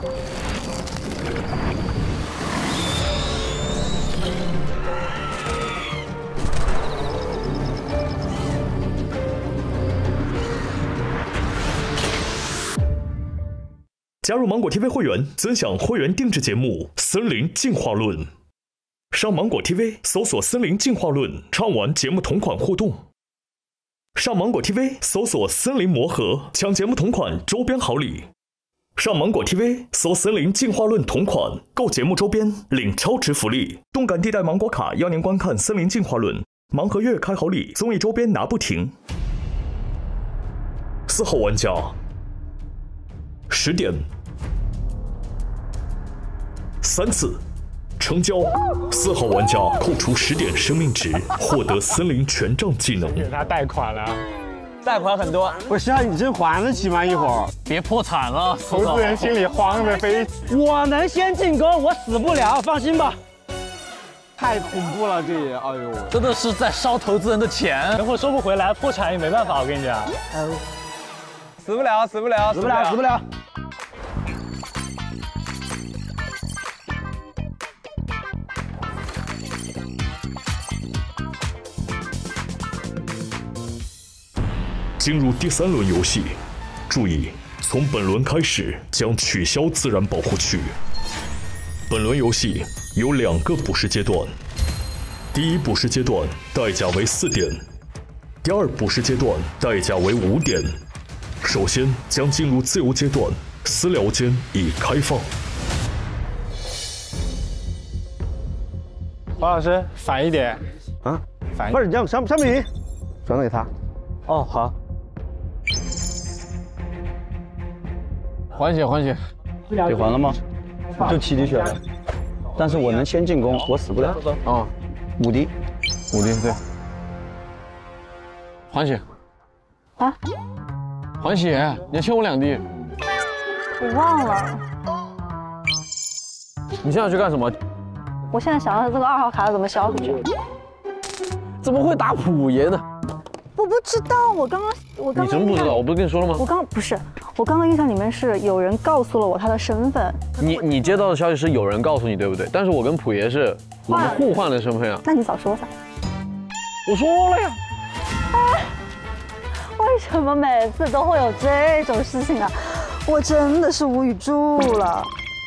加入芒果 TV 会员，尊享会员定制节目《森林进化论》。上芒果 TV 搜索《森林进化论》，畅玩节目同款互动。上芒果 TV 搜索《森林魔盒》，抢节目同款周边好礼。上芒果 TV 搜《森林进化论》同款，购节目周边领超值福利。动感地带芒果卡邀您观看《森林进化论》，盲盒月开好礼，综艺周边拿不停。4号玩家10点3次成交，4号玩家扣除10点生命值，获得森林权杖技能。 给他贷款了， 贷款很多， 我希望你真还得起吗？一会儿别破产了， 投资人心里慌得飞。 我能先进攻，我死不了，放心吧。 太恐怖了，这也，哎呦， 真的是在烧投资人的钱， 等会收不回来，破产也没办法，我跟你讲。 死不了，死不了， 死不了，死不了。 进入第3轮游戏，注意，从本轮开始将取消自然保护区。本轮游戏有2个捕食阶段，第一捕食阶段代价为4点，第二捕食阶段代价为5点。首先将进入自由阶段，私聊间已开放。 黄老师反一点啊， 反一点。 不是，你这样小米鱼转给他。哦，好。 缓解缓解， 给还了吗？就7滴血了，但是我能先进攻，我死不了。 哦 ，5滴 ，5滴对。缓血。 啊？ 缓血，你要欠我2滴。 我忘了。 你现在要去干什么？ 我现在想要这个2号卡怎么消出去？ 怎么会打虎爷呢？ 我不知道，我刚刚你真不知道？我不是跟你说了吗？ 我刚刚印象里面是有人告诉了我他的身份。 你接到的消息是有人告诉你，对不对？但是我跟普爷是我们互换了身份呀。 那你早说噻。 我说了呀。 为什么每次都会有这种事情啊？我真的是无语住了。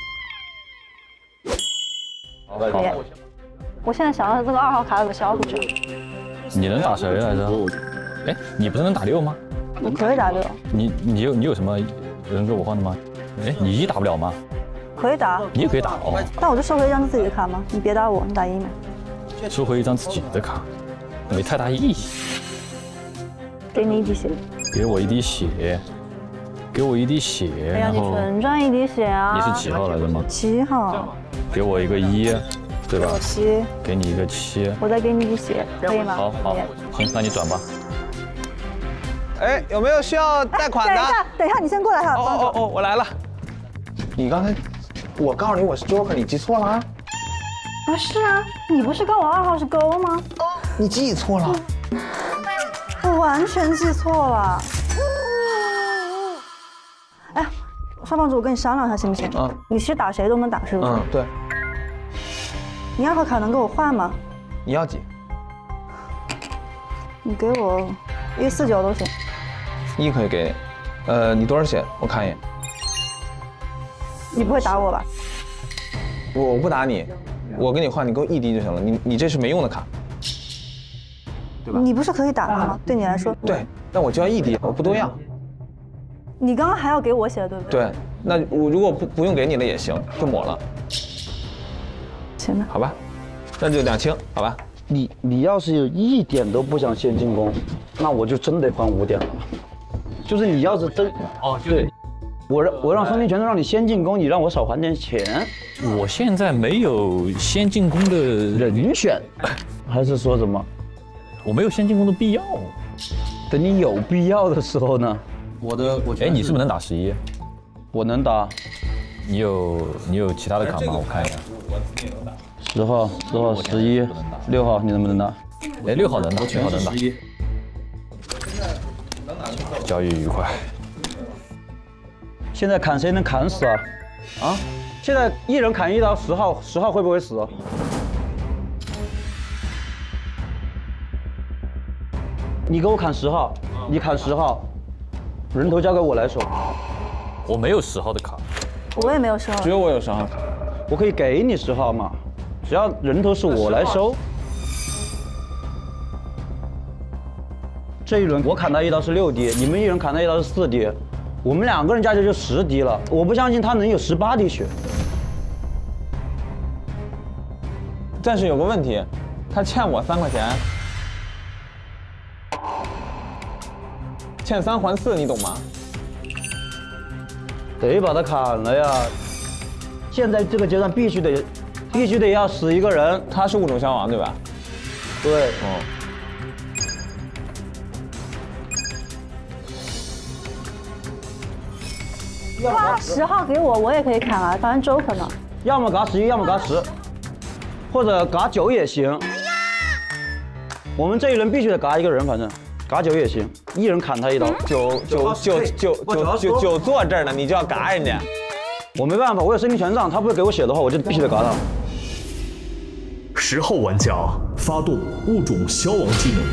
我现在想要这个2号卡怎么消出去？ 你能打谁来着？哎，你不是能打6吗？ 我可以打6。 你有什么人给我换的吗？哎，你1打不了吗？ 可以打。 你也可以打哦。 但我就收回一张自己的卡吗？你别打我，你打1枚。 收回一张自己的卡，没太大意义。 给你1滴血。 给我1滴血。给我1滴血。 哎呀，你纯赚1滴血啊！ 你是几号来着吗 ？7号。 给我一个1，对吧？ 我7。 给你一个7。 我再给你1滴血，可以吗？ 好，行，那你转吧。 哎，有没有需要贷款的？ 等一下，你先过来哈。 哦，我来了。你刚才，我告诉你我是 Joker， 你记错了啊？ 不是啊，你不是跟我2号是勾吗？ 你记错了。 我完全记错了。哎，少帮主，我跟你商量一下行不行？你是打谁都能打，是不是？ 对。 你2号卡能给我换吗？ 你要几？ 你给我149都行。 1可以给你，你多少血？我看一眼。 你不会打我吧？ 我不打你，我跟你换，你给我1滴就行了。你这是没用的卡，对吧？ 你不是可以打他吗？对你来说。 对，但我就要1滴，我不多要。 你刚刚还要给我血，对不对？ 对，那我如果不用给你了也行，就抹了。 行吧。 好吧，那就2清，好吧。 你要是有1点都不想先进攻，那我就真得还5点了。就是你要是真对，我让森林权杖让你先进攻，你让我少还点钱。 我现在没有先进攻的人选，还是说什么？ 我没有先进攻的必要。 等你有必要的时候呢？ 哎，你是不是能打11？ 我能打。 你有其他的卡吗？我看一下。 10号、11、6号，你能不能打？ 哎，6号能打，6号能打。交易愉快。 现在砍谁能砍死啊？ 啊，现在一人砍一刀，10号，10号会不会死？你给我砍10号，你砍10号，人头交给我来收。 我没有10号的卡， 我也没有收。 只有我有10号卡。 我可以给你10号嘛，只要人头是我来收。这一轮我砍他一刀是6滴，你们一人砍他一刀是4滴，我们2个人加起来就10滴了。我不相信他能有18滴血。 但是有个问题，他欠我3块钱，欠3还4，你懂吗？ 得把他砍了呀！现在这个阶段必须得要死一个人。 他是物种消亡对吧？ 对。 哦。 哇，10号给我，我也可以砍啊，反正 Joker 嘛。 要么嘎11，要么嘎10，或者嘎9也行。我们这一轮必须得嘎一个人，反正嘎9也行，一人砍他一刀。 九坐这儿呢，你就要嘎人家。 我没办法，我有生命权杖，他不会给我血的话，我就必须得嘎他。 10号玩家发动物种消亡技能。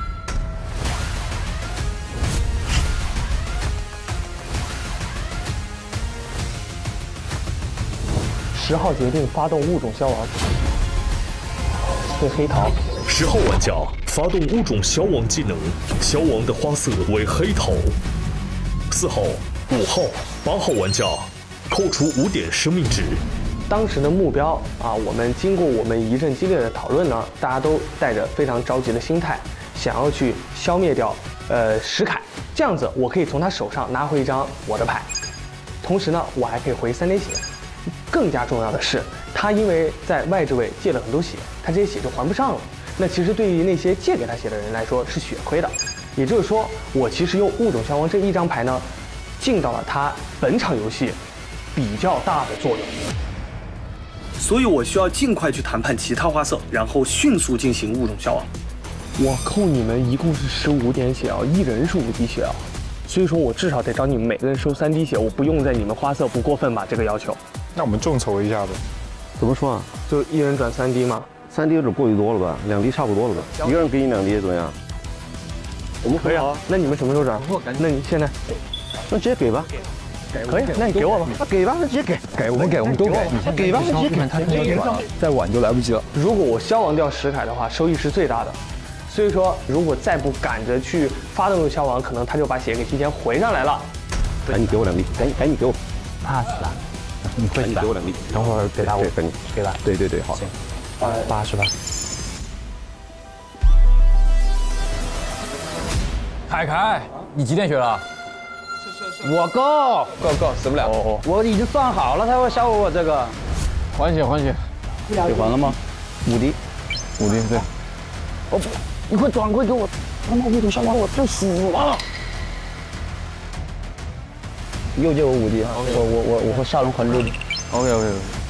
10号决定发动物种消亡，对黑桃。 10号玩家发动物种消亡技能，消亡的花色为黑桃。4号、5号、8号玩家扣除5点生命值。 当时的目标啊，我们经过我们一阵激烈的讨论呢，大家都带着非常着急的心态，想要去消灭掉石凯，这样子我可以从他手上拿回一张我的牌，同时呢，我还可以回3点血。更加重要的是，他因为在外置位借了很多血，他这些血就还不上了。那其实对于那些借给他血的人来说是血亏的，也就是说，我其实用物种消亡这一张牌呢，尽到了他本场游戏比较大的作用。 所以我需要尽快去谈判其他花色，然后迅速进行物种消亡。 我扣你们一共是15点血啊，一人是5滴血啊，所以说我至少得找你们每个人收3滴血，我不用在你们花色，不过分吧？这个要求。 那我们众筹一下呗。 怎么说啊？ 就一人转3滴嘛 ？3滴有点过于多了吧？2滴差不多了吧？一个人给你2滴怎么样？我们可以啊。那你们什么时候转？那你现在？ 那直接给吧。 可以，那你给我吧。 那给吧，那直接给。给，我们给，我们都给。给吧，那直接给。 他再晚就来不及了。 如果我消亡掉石凯的话，收益是最大的。所以说，如果再不赶着去发动消亡，可能他就把血给提前回上来了。 赶紧给我2滴，赶紧给我。 怕死了，你会赶紧给我2滴。 等会儿给他，我赶紧给他。 对对对，好。 8是吧？凯凯，你几点血了？ 我够， 死不了。 哦，我已经算好了，他会消我这个。 还血，还血。 给还了吗？5滴 ，5滴，对。 我不，你快转回给我，他妈物种消亡我就死了。又借我5滴，我会下轮还6滴。 OK。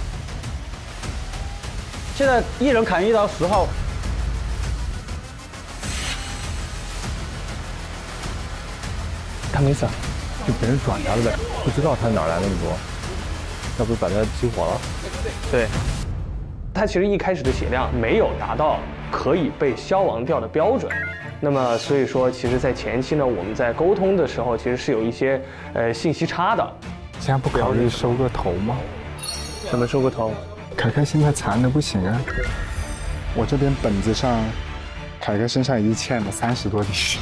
现在一人砍一刀10号。 他没死， 就别人转他了呗，不知道他哪来那么多，要不把他激活了？ 对，他其实一开始的血量没有达到可以被消亡掉的标准，那么所以说，其实，在前期呢，我们在沟通的时候，其实是有一些信息差的。 现在不考虑收个头吗？ 什么收个头？ 凯凯现在残的不行啊，我这边本子上，凯凯身上已经欠了30多滴血。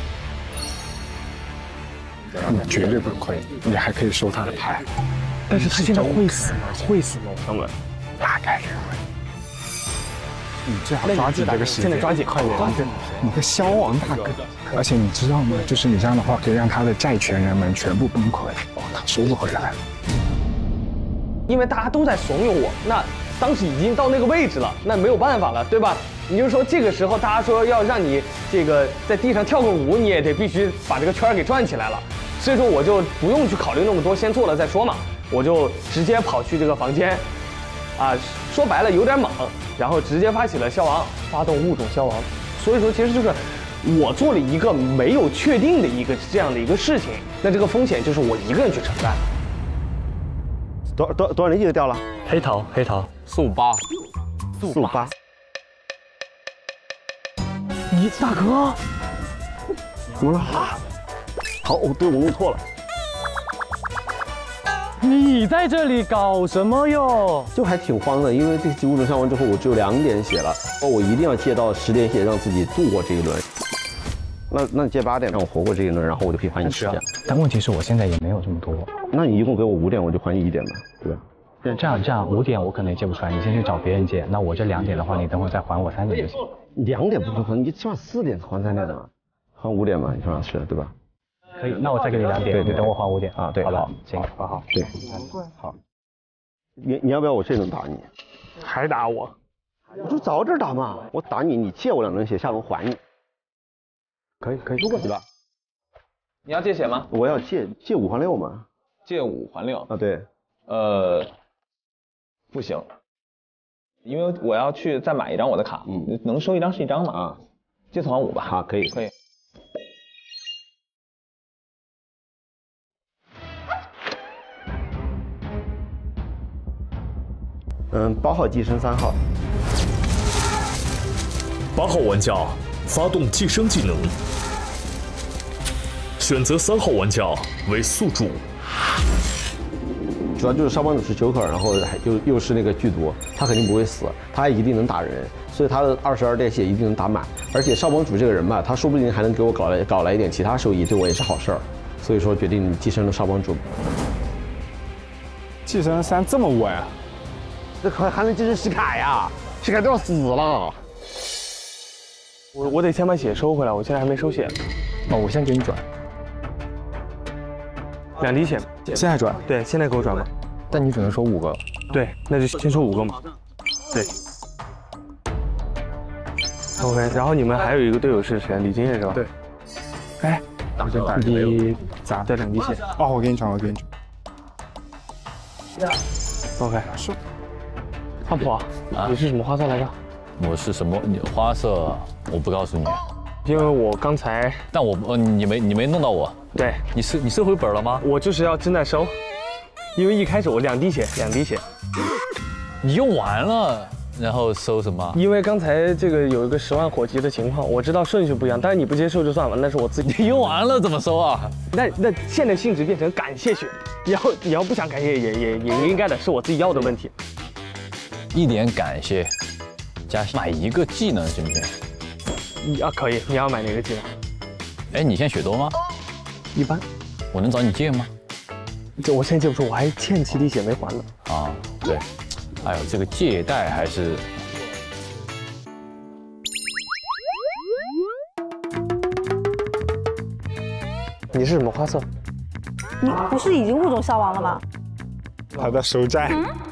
你绝对不亏，你还可以收他的牌。 但是他现在会死吗？会死吗，朋友们？ 大概率会。你最好抓紧这个时间， 现在抓紧，快点！ 你个消亡大哥，而且你知道吗？就是你这样的话，可以让他的债权人们全部崩溃，哦，他收不回来了。 因为大家都在怂恿我，那当时已经到那个位置了，那没有办法了，对吧？你就说这个时候，大家说要让你这个在地上跳个舞，你也得必须把这个圈给转起来了。 所以说我就不用去考虑那么多，先做了再说嘛，我就直接跑去这个房间，啊，说白了有点莽，然后直接发起了消亡，发动物种消亡。所以说其实就是我做了一个没有确定的这样的一个事情，那这个风险就是我一个人去承担。 多少连击就掉了？ 黑桃 458， 你大哥， 我说啊，好，对，我弄错了， 你在这里搞什么哟？ 就还挺慌的，因为这个物种消完之后，我只有2点血了，我一定要借到10点血，让自己度过这一轮。那你借8点，让我活过这一轮，然后我就可以还你10点。 但问题是我现在也没有这么多。 那你一共给我5点，我就还你1点吧，对吧？ 这样5点我可能也借不出来，你先去找别人借。那我这2点的话，你等会再还我3点就行。 2点不能还，你起码4点还3点的嘛，还5点嘛，你说是对吧？ 可以，那我再给你2点，你等我还5点啊，对， 好吧， 行， 好， 对，好。你要不要我这轮打你？ 还打我？ 我就早点打嘛，我打你，你借我2轮血，下轮还你。可以，如果对吧？ 你要借血吗？ 我要借5还6嘛。 借5还6 啊，对。 不行，因为我要去再买1张我的卡，能收1张是1张嘛。啊，借4还5吧。 好，可以。8号寄生3号。 8号玩家发动寄生技能，选择3号玩家为宿主。 主要就是烧帮主是Joker，然后又是那个剧毒，他肯定不会死，他还一定能打人，所以他的22点血一定能打满。而且烧帮主这个人吧，他说不定还能给我搞来一点其他收益，对我也是好事儿。所以说决定寄生了烧帮主。 寄生3这么稳， 这还能寄生西凯呀？西凯都要死了。 我得先把血收回来，我现在还没收血。 哦，我先给你转。 2滴血， 现在转？ 对，现在给我转吧。 但你只能收5个。 对，那就先收5个嘛。对。OK， 然后你们还有一个队友是谁？李金燕是吧？ 对。哎，你咋？ 对，2滴血。 哦，我给你转。 OK。是。胖普啊，你是什么花色来着？ 我是什么花色？我不告诉你。 因为我刚才， 但我你没弄到我。 对， 你收回本了吗？ 我就是要正在收，因为一开始我2滴血， 你用完了，然后收什么？ 因为刚才这个有一个10万火急的情况，我知道顺序不一样，但是你不接受就算了，那是我自己。 你用完了怎么收啊？ 那现在性质变成感谢血，你要不想感谢也应该的，是我自己要的问题。 1点感谢，加买1个技能行不行？ 可以，你要买哪个技能？ 哎，你现在血多吗？ 一般。 我能找你借吗？ 我现在借不出，我还欠7滴血没还呢。 啊，对。哎呦，这个借贷还是…… 你是什么花色？ 你不是已经物种消亡了吗？ 他在收债。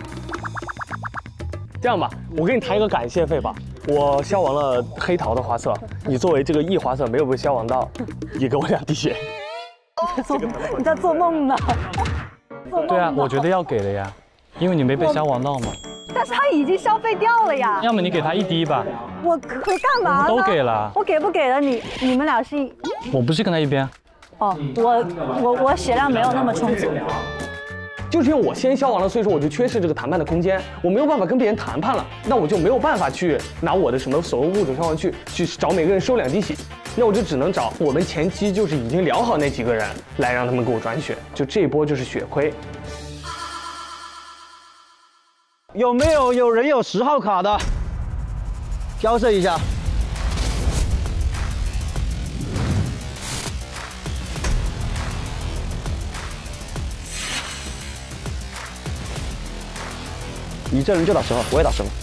这样吧，我给你谈一个感谢费吧。我消亡了黑桃的花色，你作为这个异花色没有被消亡到，也给我2滴血。 你在做梦呢？ 对啊，我觉得要给的呀，因为你没被消亡到嘛。 但是他已经消费掉了呀。 要么你给他1滴吧。 我干嘛呢？ 都给了。 我给不给了你们俩是？ 我不是跟他一边。 哦，我血量没有那么充足。 就是因为我先消亡了，所以说我就缺失这个谈判的空间，我没有办法跟别人谈判了，那我就没有办法去拿我的什么所谓物种消亡去找每个人收2滴血，那我就只能找我们前期就是已经聊好那几个人来让他们给我转血，就这一波就是血亏。 有没有人有10号卡的？交涉一下。你这人就打10号，我也打10号。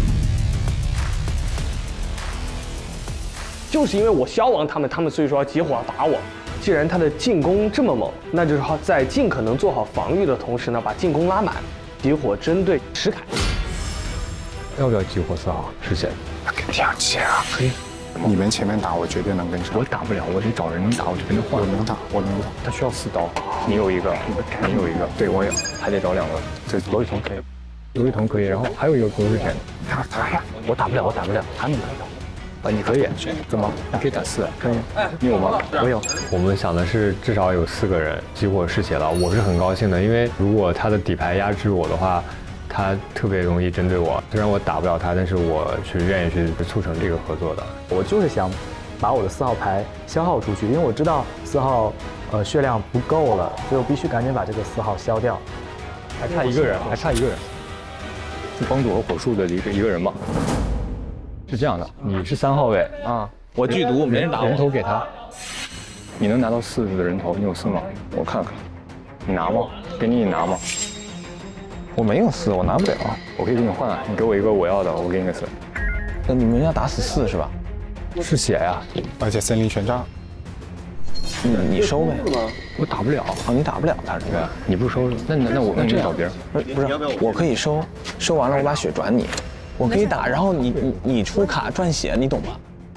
就是因为我消亡他们所以说要集火打我。既然他的进攻这么猛，那就是在尽可能做好防御的同时呢，把进攻拉满，集火针对石凯。 要不要激活4号？是谁？ 肯定要接啊！可以，你们前面打，我绝对能跟上。 我打不了，我得找人打，我就跟他换。 我能打。 他需要4刀，你有一个，你有一个，对我有，还得找2个。这罗雨桐可以，罗雨桐可以，然后还有一个国士田， 他呀， 我打不了，他能打到。 你可以，怎么？你可以打4，可以。你有吗？ 我有。 我们想的是至少有4个人，结果是血刀，我是很高兴的，因为如果他的底牌压制我的话，他特别容易针对我。虽然我打不了他，但是我是愿意去促成这个合作的。 我就是想把我的4号牌消耗出去，因为我知道4号血量不够了，所以我必须赶紧把这个4号消掉。 还差1个人，还差1个人，是帮主和火术的一个人吧？是这样的，你是3号位啊，我剧毒，没人打我。 人头给他，你能拿到4的人头，你有4吗？我看看，你拿吗？给你拿吗？ 我没有4，我拿不了。 我可以给你换，你给我一个我要的，我给你个4。 那你们要打死4是吧？ 是血呀， 而且森林全炸。 你收呗。 我打不了啊，你打不了他是吧？ 你不收，那我这找别人。 不是，我可以收，收完了我把血转你，我可以打，然后你出卡赚血，你懂吗？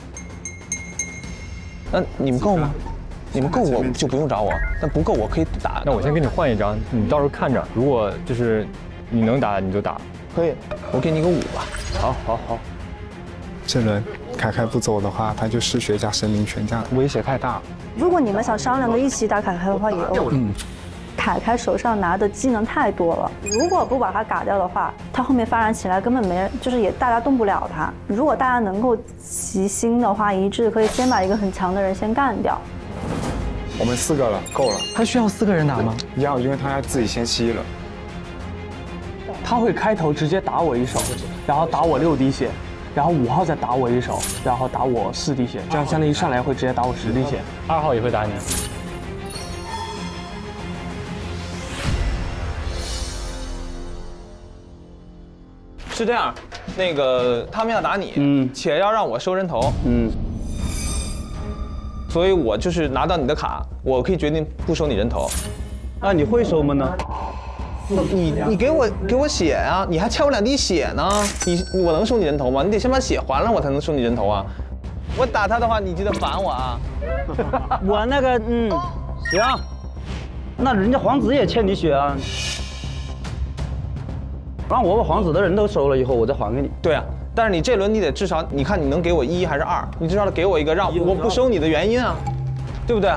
那你们够吗？你们够我就不用找我，那不够我可以打。 那我先给你换一张，你到时候看着，如果就是你能打你就打。 可以，我给你个5吧。 好。 这轮凯凯不走的话，他就失血加森林全炸，威胁太大。 如果你们想商量的一起打凯凯的话，也 OK。凯凯手上拿的技能太多了，如果不把他嘎掉的话，他后面发展起来根本没人，就是也大家动不了他。如果大家能够齐心的话，一致可以先把一个很强的人先干掉。 我们4个了，够了。 他需要4个人打吗？ 要，因为他要自己先吸了。 他会开头直接打我1手，然后打我6滴血，然后5号再打我1手，然后打我4滴血，这样相当于上来会直接打我10滴血。 2号也会打你。 是这样，那个他们要打你，且要让我收人头，所以我就是拿到你的卡，我可以决定不收你人头。 那你会收吗呢？ 你给我血啊！你还欠我2滴血呢，我能收你人头吗？你得先把血还了，我才能收你人头啊！我打他的话，你记得还我啊！ 我那个行，那人家皇子也欠你血啊。让我把皇子的人都收了以后，我再还给你。 对啊，但是你这轮你得至少，你看你能给我1还是2？你至少给我一个让我不收你的原因啊，对不对？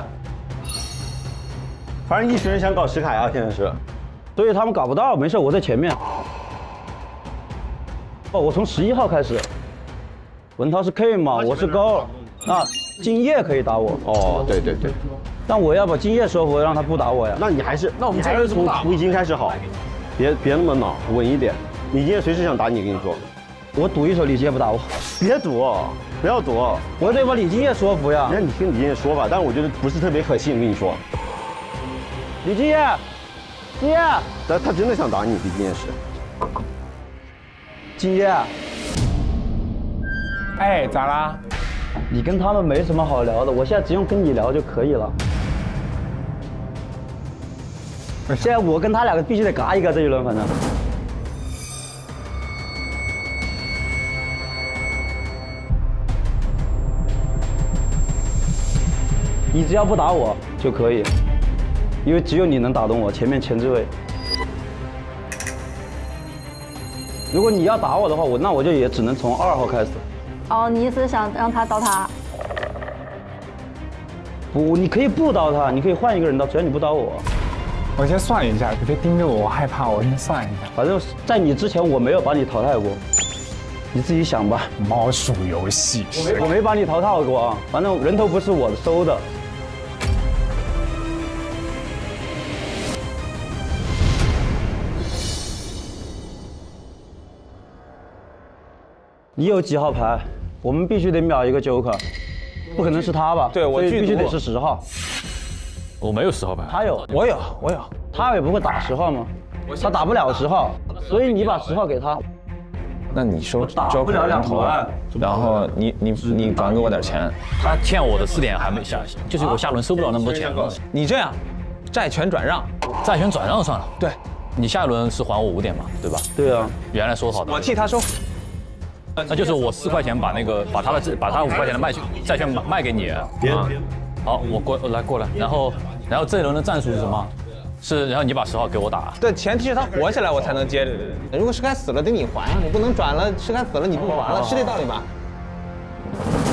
反正一群人想搞石凯啊，现在是， 所以他们搞不到，没事，我在前面。哦，我从11号开始，文涛是 K 嘛，我是高，啊，敬业可以打我。 哦，对。 但我要把敬业说服，让他不打我呀。 那你还是从图已经开始好。别那么恼，稳一点。李金业随时想打你，跟你说， 我赌1手李金业不打我。 别赌，不要赌， 我得把李金业说服呀。 那你听李金业说法，但是我觉得不是特别可信，跟你说。 李金业，金业， 他真的想打你，李金业是。 金业， 哎，咋啦？ 你跟他们没什么好聊的，我现在只用跟你聊就可以了。现在我跟他2个必须得嘎一个这一轮，反正。你只要不打我就可以，因为只有你能打动我，前面前置位。如果你要打我的话，那我就也只能从2号开始。 哦，你意思是想让他刀他？ 不，你可以不刀他，你可以换一个人刀，只要你不刀我。 我先算一下，你别盯着我，我害怕。我先算一下， 反正在你之前我没有把你淘汰过，你自己想吧。 猫鼠游戏， 我没把你淘汰过啊，反正人头不是我收的。你有几号牌？我们必须得秒一个 Joker， 不可能是他吧？ 对，我必须得是10号。 我没有10号牌， 他有， 我有， 他也不会打10号吗？他打不了10号，所以你把10号给他。 那你收打不了2头， 然后你转给我点钱。 他欠我的4点还没下，就是我下轮收不了那么多钱。 你这样，债权转让， 债权转让算了。 对， 你下一轮是还我5点嘛，对吧？ 对啊， 原来说好的。 我替他收。 那就是我4块钱把他5块钱的债权卖给你。好，我过来，然后这一轮的战术是什么？是然后你把10号给我打。 对，前提是他活下来我才能接。如果石凯死了得你还啊，你不能转了石凯死了你不还了，是这道理吧？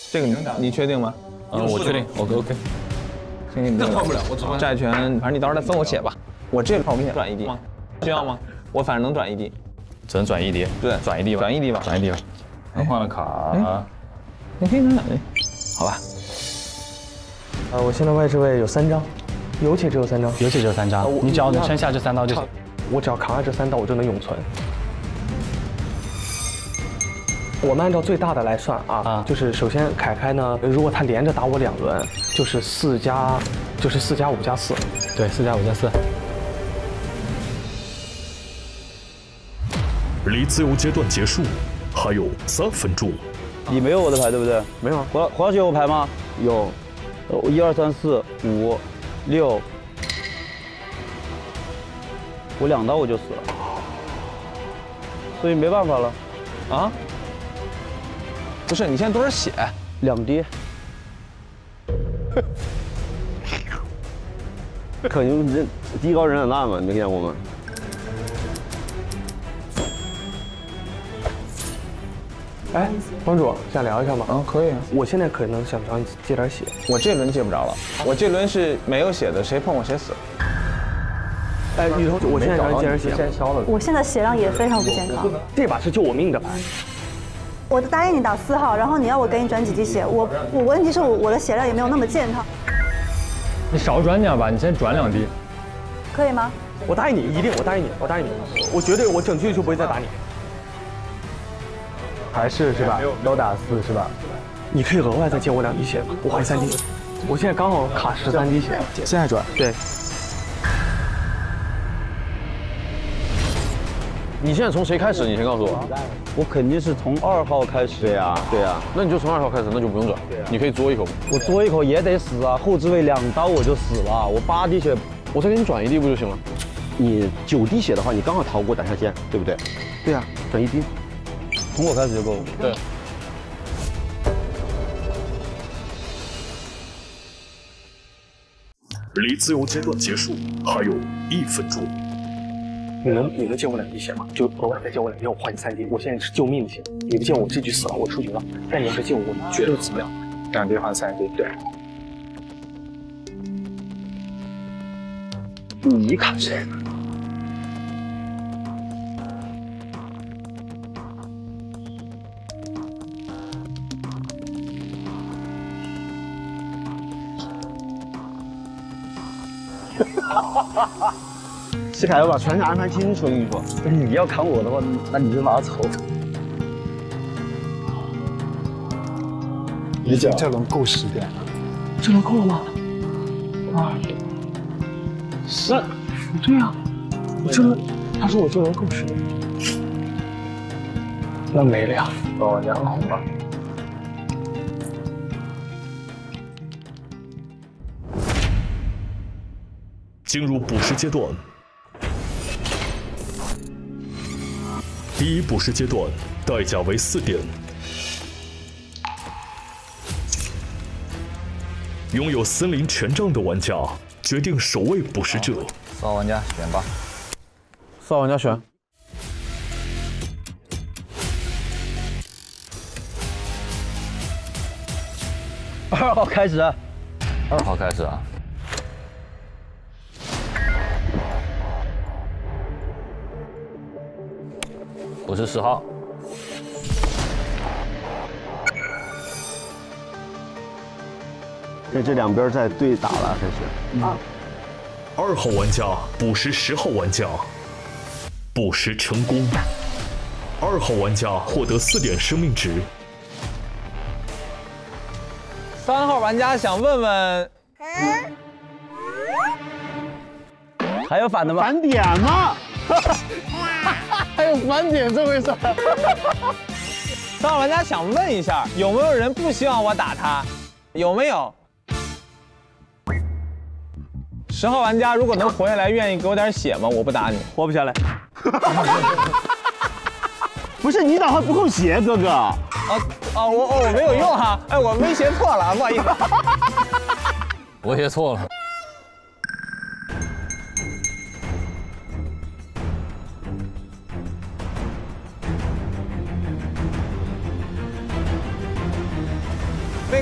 这个你确定吗？ 我确定。OK。 那换不了，我只债权，反正你到时候再分我血吧。我这号我给你转一滴，需要吗？我反正能转一滴， 只能转一滴。 对， 转一滴吧， 转一滴吧， 转一滴吧。换了卡， 你可以拿好吧。 我现在外置位有3张，油气只有3张， 油气只有3张，你只要能撑下这3刀就行。 我只要扛下这3刀，我就能永存。我们按照最大的来算啊，就是首先凯凯呢，如果他连着打我2轮，就是4加5加4， 对，4加5加4。 离自由阶段结束还有3分钟。 你没有我的牌对不对？ 没有啊。 黄小雪有牌吗？有。1、2、3、4、5、6，我2刀我就死了，所以没办法了。 啊？不是，你现在多少血 ？2滴。可能人低高人胆大嘛，你没见过吗？ 哎，帮主，想聊一下吗？ 可以啊。 我现在可能想找你借点血， 我这轮借不着了，我这轮是没有血的，谁碰我谁死。 哎，雨桐，我现在找你借点血， 先消了。 我现在血量也非常不健康。 这把是救我命的牌。 我答应你打4号，然后你要我给你转几滴血，我问题是我的血量也没有那么健康。 你少转点吧，你先转2滴， 可以吗？ 我答应你，一定，我答应你，我绝对，我整局就不会再打你。 还是吧？都打4是吧？ 你可以额外再借我2滴血吗？我还3滴，我现在刚好卡13滴血。 现在转？ 对。 你现在从谁开始？你先告诉我。 我肯定是从2号开始。对呀。 那你就从2号开始，那就不用转。你可以嘬一口。 我嘬一口也得死啊！后置位2刀我就死了，我8滴血， 我再给你转1滴不就行了？ 你9滴血的话，你刚好逃过挡下线，对不对？ 对呀， 转1滴，从我开始就够了。 对。 离自由阶段结束还有1分钟。 你能借我2滴血吗？就额外再借我2滴，我换你3滴。我现在是救命的血，你不借我这局死了，我出局了。但你要是借我，我绝对死不了。 2滴换3滴， 对。你砍谁呢？ 西凯要把船长安排清楚，我跟你说，你要砍我的话，那你就拿走。 理解，这轮够10点了。 这轮够了吗？10。对呀，我这轮，他说我这轮够10点。那没了呀。 哦，你很红了。 进入补时阶段。第1补时阶段，代价为4点。拥有森林权杖的玩家决定首位补时者。 4号玩家选吧。 4号玩家选。 2号开始。 2号开始啊。我是10号。 这2边在对打了，开始。 2号玩家补时10号玩家，补时成功。2号玩家获得4点生命值。 3号玩家想问问， 还有反的吗？ 返点吗？还有返点这回事？3号玩家想问一下，有没有人不希望我打他？有没有？10号玩家如果能活下来，愿意给我点血吗？我不打你， 活不下来。不是你打还不够血，哥哥。 我没有用哈，哎，我威胁错了，不好意思。 威胁错了。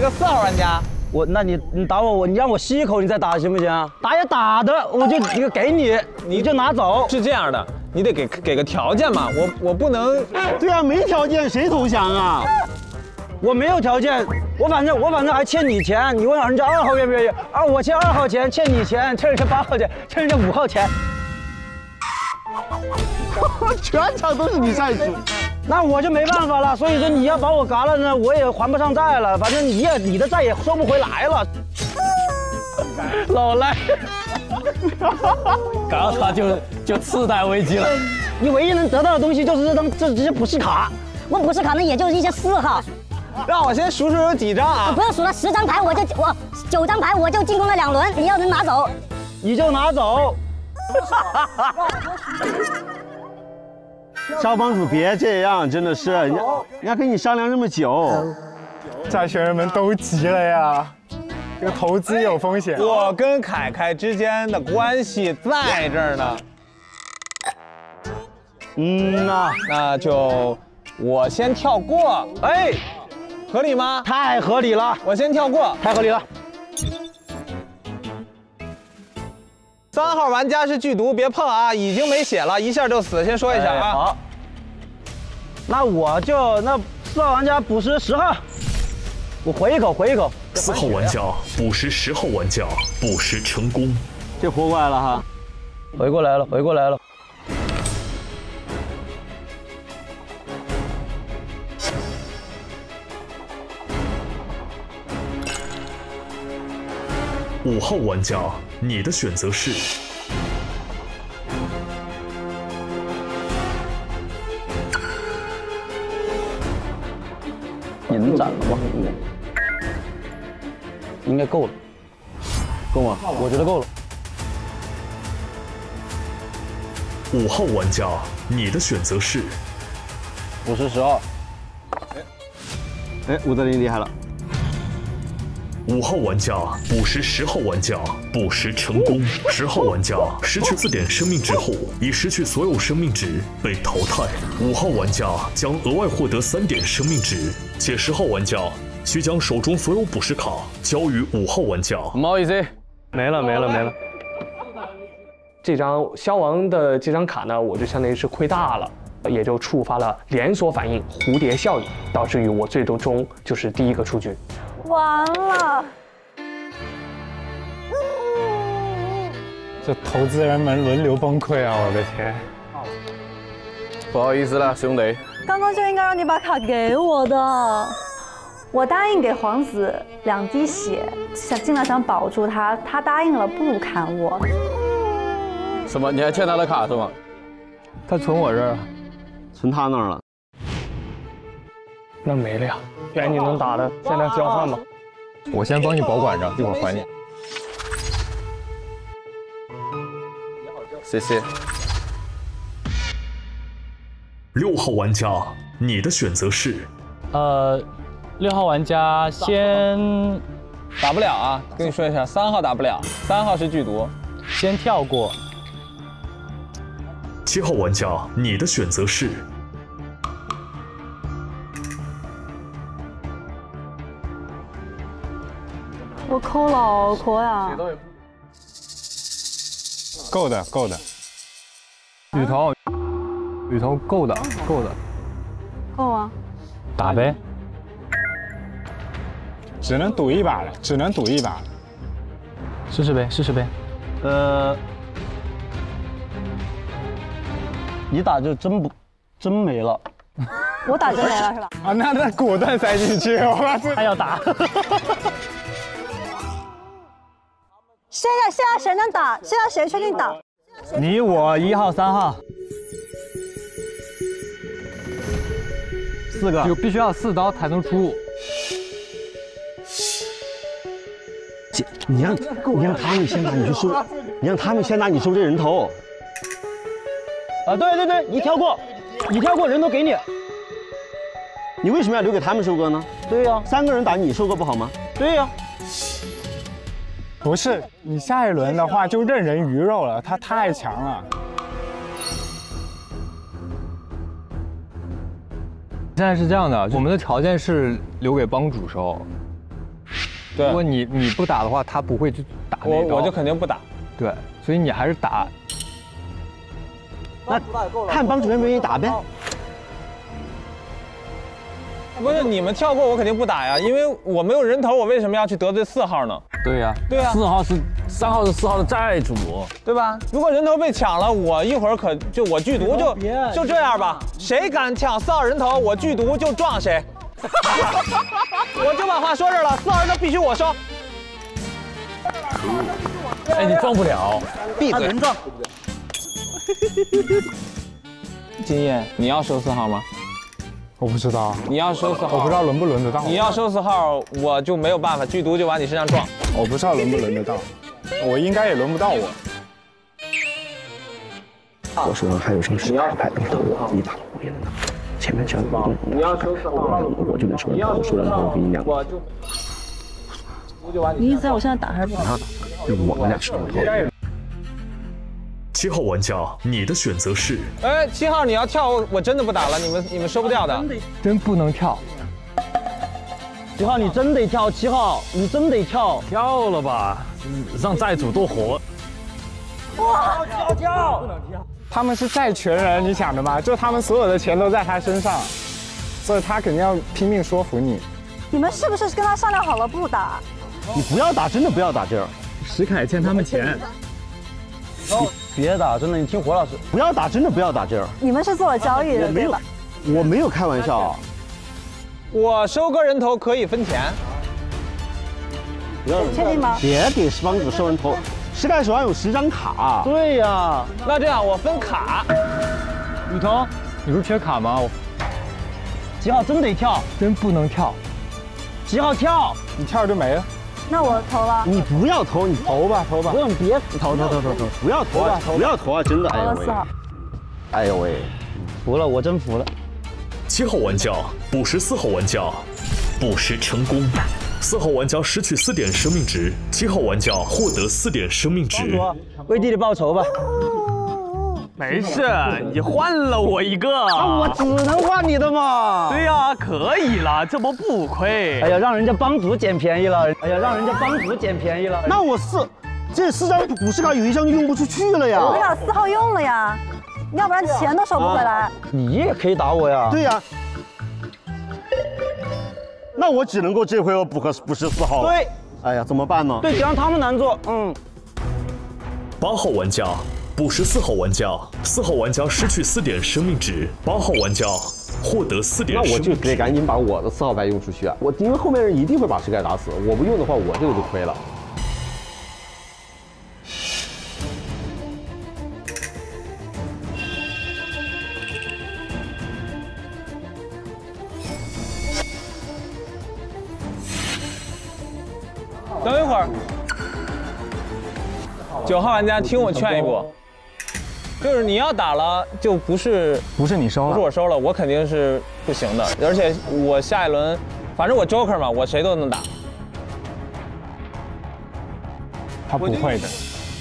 个4号玩家。 那你打我，你让我吸一口，你再打行不行？打也打的，我就一个给你，你就拿走。 是这样的，你得给个条件嘛，我不能。 对啊，没条件谁投降啊？我没有条件，我反正还欠你钱，你问人家2号愿不愿意？我欠2号钱，欠你钱，欠人家8号钱，欠人家5号钱。全场都是你债主。那我就没办法了，所以说你要把我嘎了呢，我也还不上债了，反正你的债也收不回来了。老赖， 然后他就次贷危机了。 你唯一能得到的东西就是这些普世卡， 我普世卡呢也就是一些4号。 让我先数数有几张啊？ 不用数了，10张牌我9张牌我就进攻了2轮，你要能拿走， 你就拿走。消防主别这样，真的是，人家跟你商量这么久， 债权人们都急了呀，这个投资有风险。 我跟凯凯之间的关系在这儿呢。那就我先跳过，哎，合理吗？ 太合理了， 我先跳过， 太合理了。 3号玩家是剧毒，别碰啊！已经没血了，一下就死，先说一下啊。 好，那我就4号玩家捕食10号，我回一口。 4号玩家捕食10号玩家，捕食成功。 这活过来了哈，回过来了。 5号玩家，你的选择是你能斩了吗？应该够了，够吗？我觉得够了。 5号玩家，你的选择是捕食10号。哎，吴德林厉害了。 5号玩家捕食10号玩家，捕食成功。10号玩家失去4点生命值后，已失去所有生命值，被淘汰。5号玩家将额外获得3点生命值，且10号玩家需将手中所有捕食卡交于5号玩家。 不好意思， 没了。这张消亡的这张卡呢，我就相当于是亏大了，也就触发了连锁反应蝴蝶效应，导致于我最终就是第1个出局。 完了！ 这投资人们轮流崩溃啊！我的天， 不好意思了，兄弟。 刚刚就应该让你把卡给我的。我答应给皇子2滴血，尽量想保住他，他答应了不砍我。 什么？你还欠他的卡是吗？ 他存我这儿， 存他那儿了。 那没了呀，选你能打的，现在交换吧。 我先帮你保管着，一会儿还你。 谢谢。 6号玩家，你的选择是 6号玩家先打不了啊，跟你说一下，3号打不了，3号是剧毒， 先跳过。 7号玩家，你的选择是。 我抠老婆呀！ 够的。雨桐够的。 够啊！ 打呗。 只能赌一把了。 试试呗。 你打就真没了。 我打真没了是吧？ 啊，那果断塞进去， 他要打。 现在谁能打？现在谁确定打？ 你我1号3号 ，4个就必须要4刀才能出入。 你让他们先打，你去收。你让他们先打，你收这人头。啊，对，你跳过人头给你。你为什么要留给他们收割呢？对呀，3个人打你收割不好吗？对呀。 不是，你下一轮的话就任人鱼肉了，他太强了。 现在是这样的，我们的条件是留给帮主收， 对， 如果你不打的话，他不会去打那一刀。 我就肯定不打。 对，所以你还是打。 那看帮主愿不愿意打呗。 不是你们跳过，我肯定不打呀，因为我没有人头，我为什么要去得罪4号呢？ 对呀， 对呀 ，3号是4号的债主， 对吧？如果人头被抢了，我一会儿我剧毒就这样吧，谁敢抢4号人头，我剧毒就撞谁。我就把话说这儿了，4号人头必须我收。 哎，你撞不了， 闭嘴。能撞。 金叶，你要收4号吗？ 我不知道。 你要收4号， 我不知道轮不轮得到。 你要收4号，我就没有办法，剧毒就往你身上撞。 我不知道轮不轮得到，我应该也轮不到我。 我手上还有什么实牌牌，我自己打，我也能打。前面只要有动， 你要收4号， 我就能收2号，收2号我给你2个。 你意思我现在打还是不打？ 就我们俩收2号。 7号玩家，你的选择是？ 哎，7号你要跳，我真的不打了，你们收不掉的， 真不能跳。 7号，你真得跳！7号，你真得跳！ 跳了吧，让债主多活。 哇，跳！ 他们是债权人，你想的吗？就他们所有的钱都在他身上，所以他肯定要拼命说服你。 你们是不是跟他商量好了不打？ 你不要打，真的不要打这儿。 石凯欠他们钱。 你别打，真的，你听火老师，不要打，真的不要打这儿。 你们是做了交易的，对吧？ 我没有开玩笑。 我收割人头可以分钱， 确定吗？ 别给帮主收人头，石凯手上有10张卡。对呀， 那这样我分卡。 雨桐，你不是缺卡吗 ？7号真得跳， 真不能跳。 7号跳， 你跳就没了。 那我投了。 你不要投，你投吧，投吧。不用，别投，不要投啊，不要投啊，真的。 投了4号。 哎呦喂，服了，我真服了。 7号玩家捕食4号玩家，捕食成功。4号玩家失去4点生命值，7号玩家获得4点生命值。 为弟弟报仇吧。 没事，你换了我一个。 我只能换你的嘛。 对呀，可以了，这不亏。 哎呀，让人家帮主捡便宜了。那我这4张捕食卡有1张就用不出去了呀。 我把4号用了呀。 要不然钱都收不回来。 你也可以打我呀。对呀。那我只能够这回我捕食4号了。对。哎呀，怎么办呢？对，得让他们难做。 8号玩家捕食4号玩家，4号玩家失去4点生命值，8号玩家获得4点。 那我就得赶紧把我的4号牌用出去啊！因为后面人一定会把石盖打死，我不用的话，我这个就亏了。 等一会儿，9号玩家听我劝一步，就是你要打了，就不是你收了， 不是我收了，我肯定是不行的。而且我下一轮，反正我 Joker 嘛，我谁都能打。 他不会的。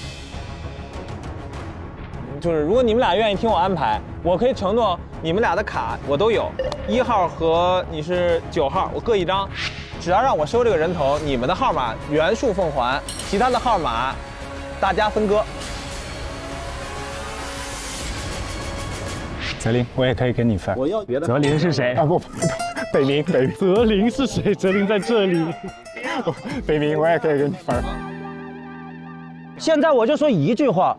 就是如果你们俩愿意听我安排，我可以承诺你们俩的卡我都有，1号和你是9号，我各1张。 只要让我收这个人头，你们的号码原数奉还，其他的号码大家分割。 泽林，我也可以跟你分。 我要别的。 泽林是谁？啊不，北冥。泽林是谁？泽林在这里。北冥，我也可以跟你分。 现在我就说一句话。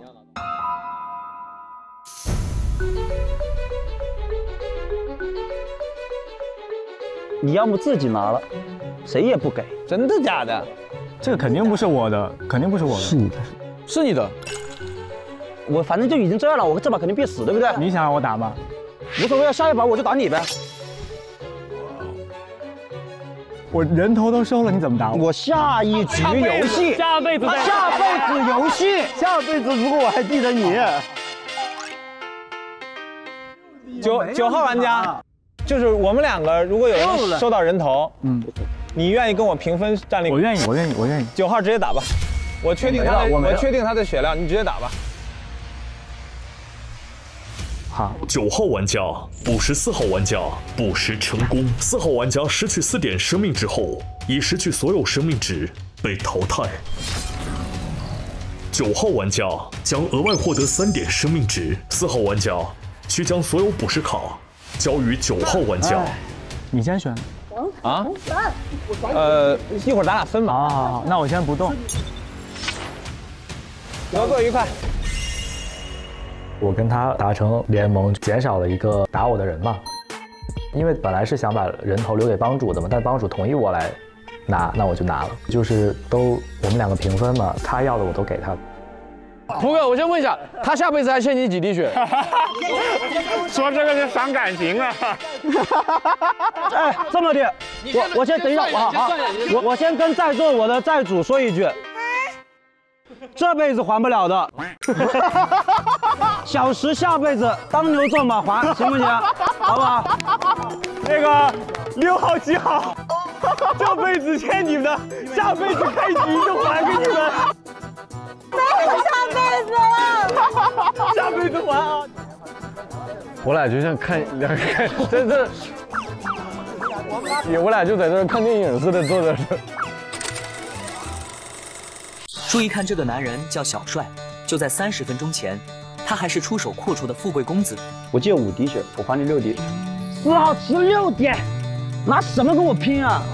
你要么自己拿了，谁也不给。 真的假的？ 这个肯定不是我的，肯定不是我的。 是你的， 是你的。 我反正就已经这样了，我这把肯定必死，对不对？ 你想让我打吗？ 无所谓，下一把我就打你呗。 我人头都收了，你怎么打我？ 我下一局游戏， 下辈子游戏，下辈子如果我还记得你。 9号玩家。 就是我们2个，如果有人收到人头，你愿意跟我平分战力？ 我愿意。 9号直接打吧，我确定他的血量，你直接打吧。 好 ，9号玩家捕食4号玩家，捕食成功。4号玩家失去4点生命之后， 已失去所有生命值，被淘汰。9号玩家将额外获得3点生命值，4号玩家需将所有捕食卡交于9号玩家。 你先选。 啊？一会儿咱俩分吧。 好，那我先不动。 合作愉快。 我跟他达成联盟，减少了一个打我的人嘛。因为本来是想把人头留给帮主的嘛，但帮主同意我来拿，那我就拿了。就是我们2个平分嘛，他要的我都给他。 福哥，我先问一下，他下辈子还欠你几滴血？ 说这个就伤感情了。 哎，这么的，我先等一下，我先跟在座我的债主说一句，这辈子还不了的，小石下辈子当牛做马还，行不行？好不好？ 那个6号7号，这辈子欠你们的，下辈子开局就还给你们。 没有下辈子了， 下辈子还啊！ 我俩就像看这，我俩就在这看电影似的坐在这。 注意看，这个男人叫小帅，就在30分钟前，他还是出手阔绰的富贵公子。 我借5滴血，我还你6滴。4号吃6点，拿什么跟我拼啊？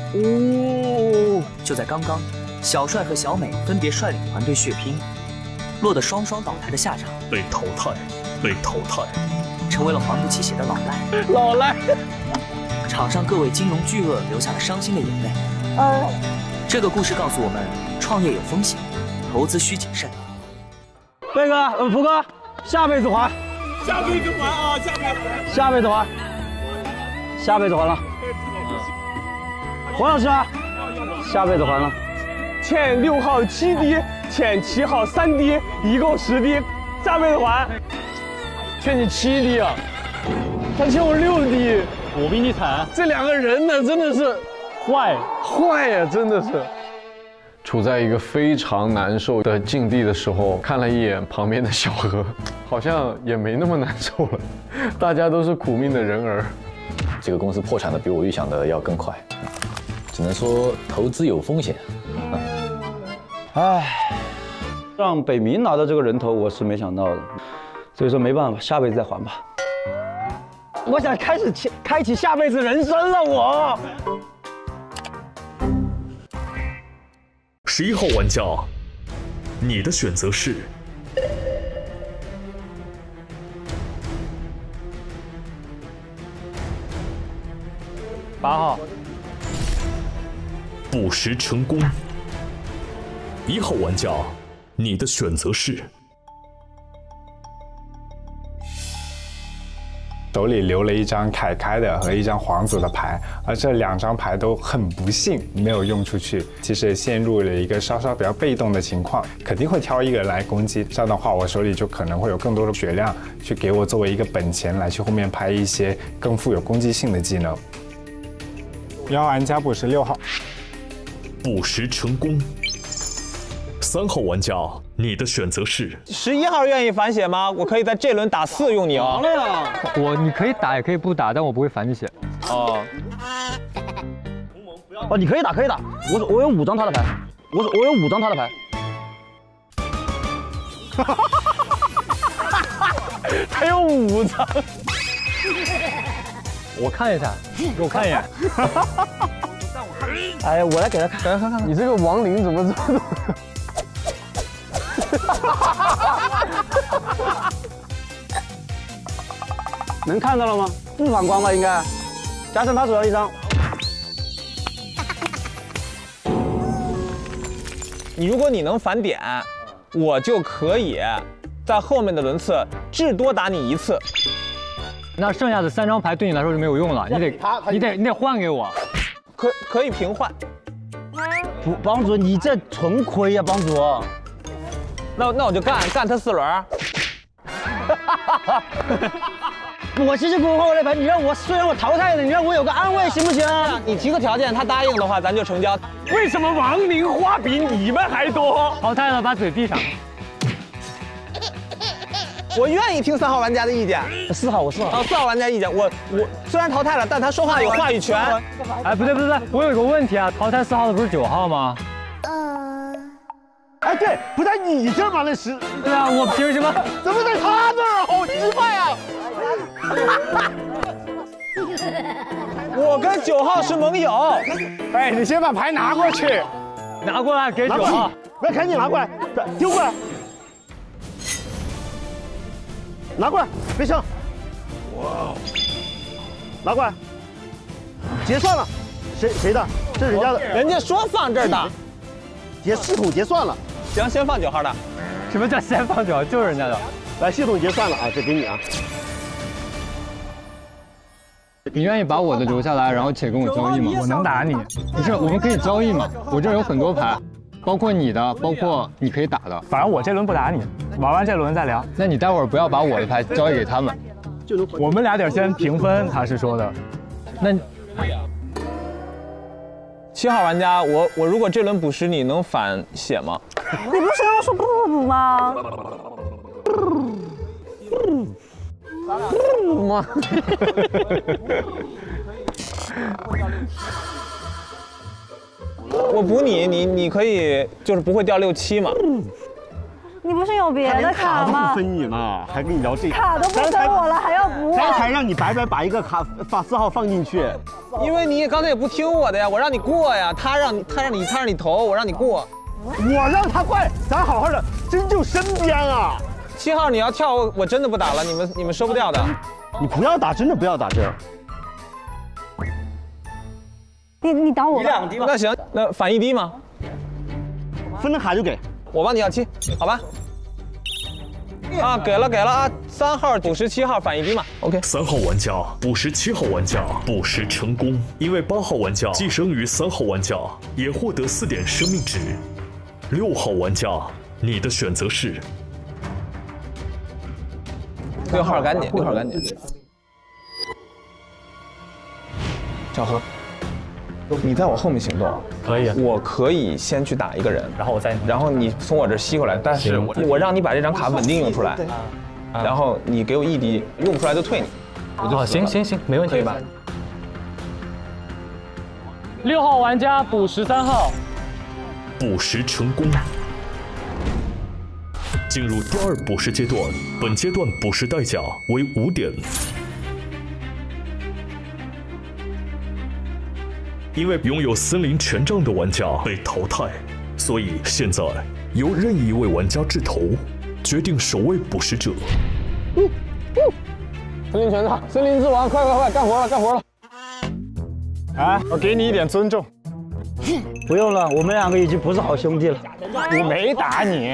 就在刚刚。小帅和小美分别率领团队血拼，落得双双倒台的下场， 被淘汰， 成为了还不起血的老赖。场上各位金融巨鳄流下了伤心的眼泪。这个故事告诉我们，创业有风险，投资需谨慎。 贝哥，福哥，下辈子还。 下辈子还啊！ 下辈子还。下辈子还了。黄老师啊，下辈子还了。 欠6号7滴，欠7号3滴，一共10滴，下辈子还。 欠你7滴啊！ 他欠我6滴， 我比你惨。 这2个人呢，真的是坏呀，真的是。 处在一个非常难受的境地的时候，看了一眼旁边的小何，好像也没那么难受了。大家都是苦命的人儿。 这个公司破产的比我预想的要更快，只能说投资有风险。 唉，让北冥拿到这个人头，我是没想到的，所以说没办法，下辈子再还吧。我想开启下辈子人生了，我。 11号玩家，你的选择是 8号， 捕食成功。1号玩家，你的选择是手里留了一张凯开的和一张皇子的牌，而这2张牌都很不幸没有用出去，其实陷入了一个稍稍比较被动的情况，肯定会挑一个人来攻击。这样的话，我手里就可能会有更多的血量去给我作为一个本钱来去后面拍一些更富有攻击性的技能。1号玩家捕食6号， 捕食成功。3号玩家，你的选择是 11号愿意反血吗？我可以在这轮打4用你哦。 你可以打也可以不打，但我不会反你血。 哦，你可以打，我有5张他的牌，我有5张他的牌。 他有5张。 我看一下，给我看一眼。 哎，我来给他看。 你这个亡灵怎么这么？ 能看到了吗？不反光吧，应该。加上他手上1张。 如果你能反点，我就可以在后面的轮次至多打你1次。 那剩下的3张牌对你来说是没有用了，你得换给我。 可以平换。 帮主，你这纯亏呀，帮主。 那我就干他4轮。 我其实不后那牌，你让我虽然我淘汰了，你让我有个安慰行不行？ 你提个条件，他答应的话，咱就成交。为什么亡灵花比你们还多？ 淘汰了，把嘴闭上。 我愿意听3号玩家的意见。 4号，我4号。 4号玩家意见，我虽然淘汰了，但他说话有话语权。 哎，不对，我有个问题啊，淘汰4号的不是9号吗？ 哎，对，不在你这儿吗？那是。 对啊，我凭什么？ 怎么在他这儿？好奇怪啊！ 我跟9号是盟友。 哎，你先把牌拿过去， 拿过来给9号。 来，赶紧拿过来，丢过来，拿过来，别声。哇！拿过来，结算了，谁的？这是人家的。 人家说放这儿的， 系统结算了。 行，先放9号的。 什么叫先放9号？就是人家的。 来，系统结算了啊，这给你啊。 你愿意把我的留下来，然后且跟我交易吗？ 我能打你？ 不是，我们可以交易嘛。我这儿有很多牌，包括你的，包括你可以打的。 反正我这轮不打你，玩完这轮再聊。 那你待会儿不要把我的牌交易给他们。 我们俩得先平分，他是说的。 那 7号玩家，我如果这轮补10，你能反血吗？ 你不是刚刚说不补吗？ 吗？我补你可以就是不会掉6、7嘛？ 你不是有别的卡吗？ 不分你呢，还跟你聊这个。 卡都不分我了，还要补我？ 刚才让你白白把一个卡把4号放进去， 因为你刚才也不听我的呀，我让你过呀，他让你投，我让你过。 我让他怪，咱好好的，真就身边啊。 7号你要跳，我真的不打了，你们收不掉的。 你不要打，真的不要打这样。 你打我吧。 那行，那反1滴吗？ 分的卡就给我帮你要7，好吧？啊，给了啊，3号补17号反1滴嘛 ，OK。 3号玩家补17号玩家补10成功，因为8号玩家寄生于3号玩家，也获得4点生命值。6号玩家，你的选择是 ？6号赶紧，6号赶紧。小何，你在我后面行动， 可以。 我可以先去打一个人， 然后你从我这吸过来，但是我让你把这张卡稳定用出来，然后你给我1滴，用不出来就退你。 哦，行，没问题， 可以吧 ？6号玩家补13号， 补10成功。进入第2补10阶段，本阶段补10代价为5点。因为拥有森林权杖的玩家被淘汰，所以现在由任意一位玩家掷头，决定首位补10者。 森林权杖，森林之王，快，干活了！ 哎，我给你一点尊重。 不用了，我们2个已经不是好兄弟了。 我没打你。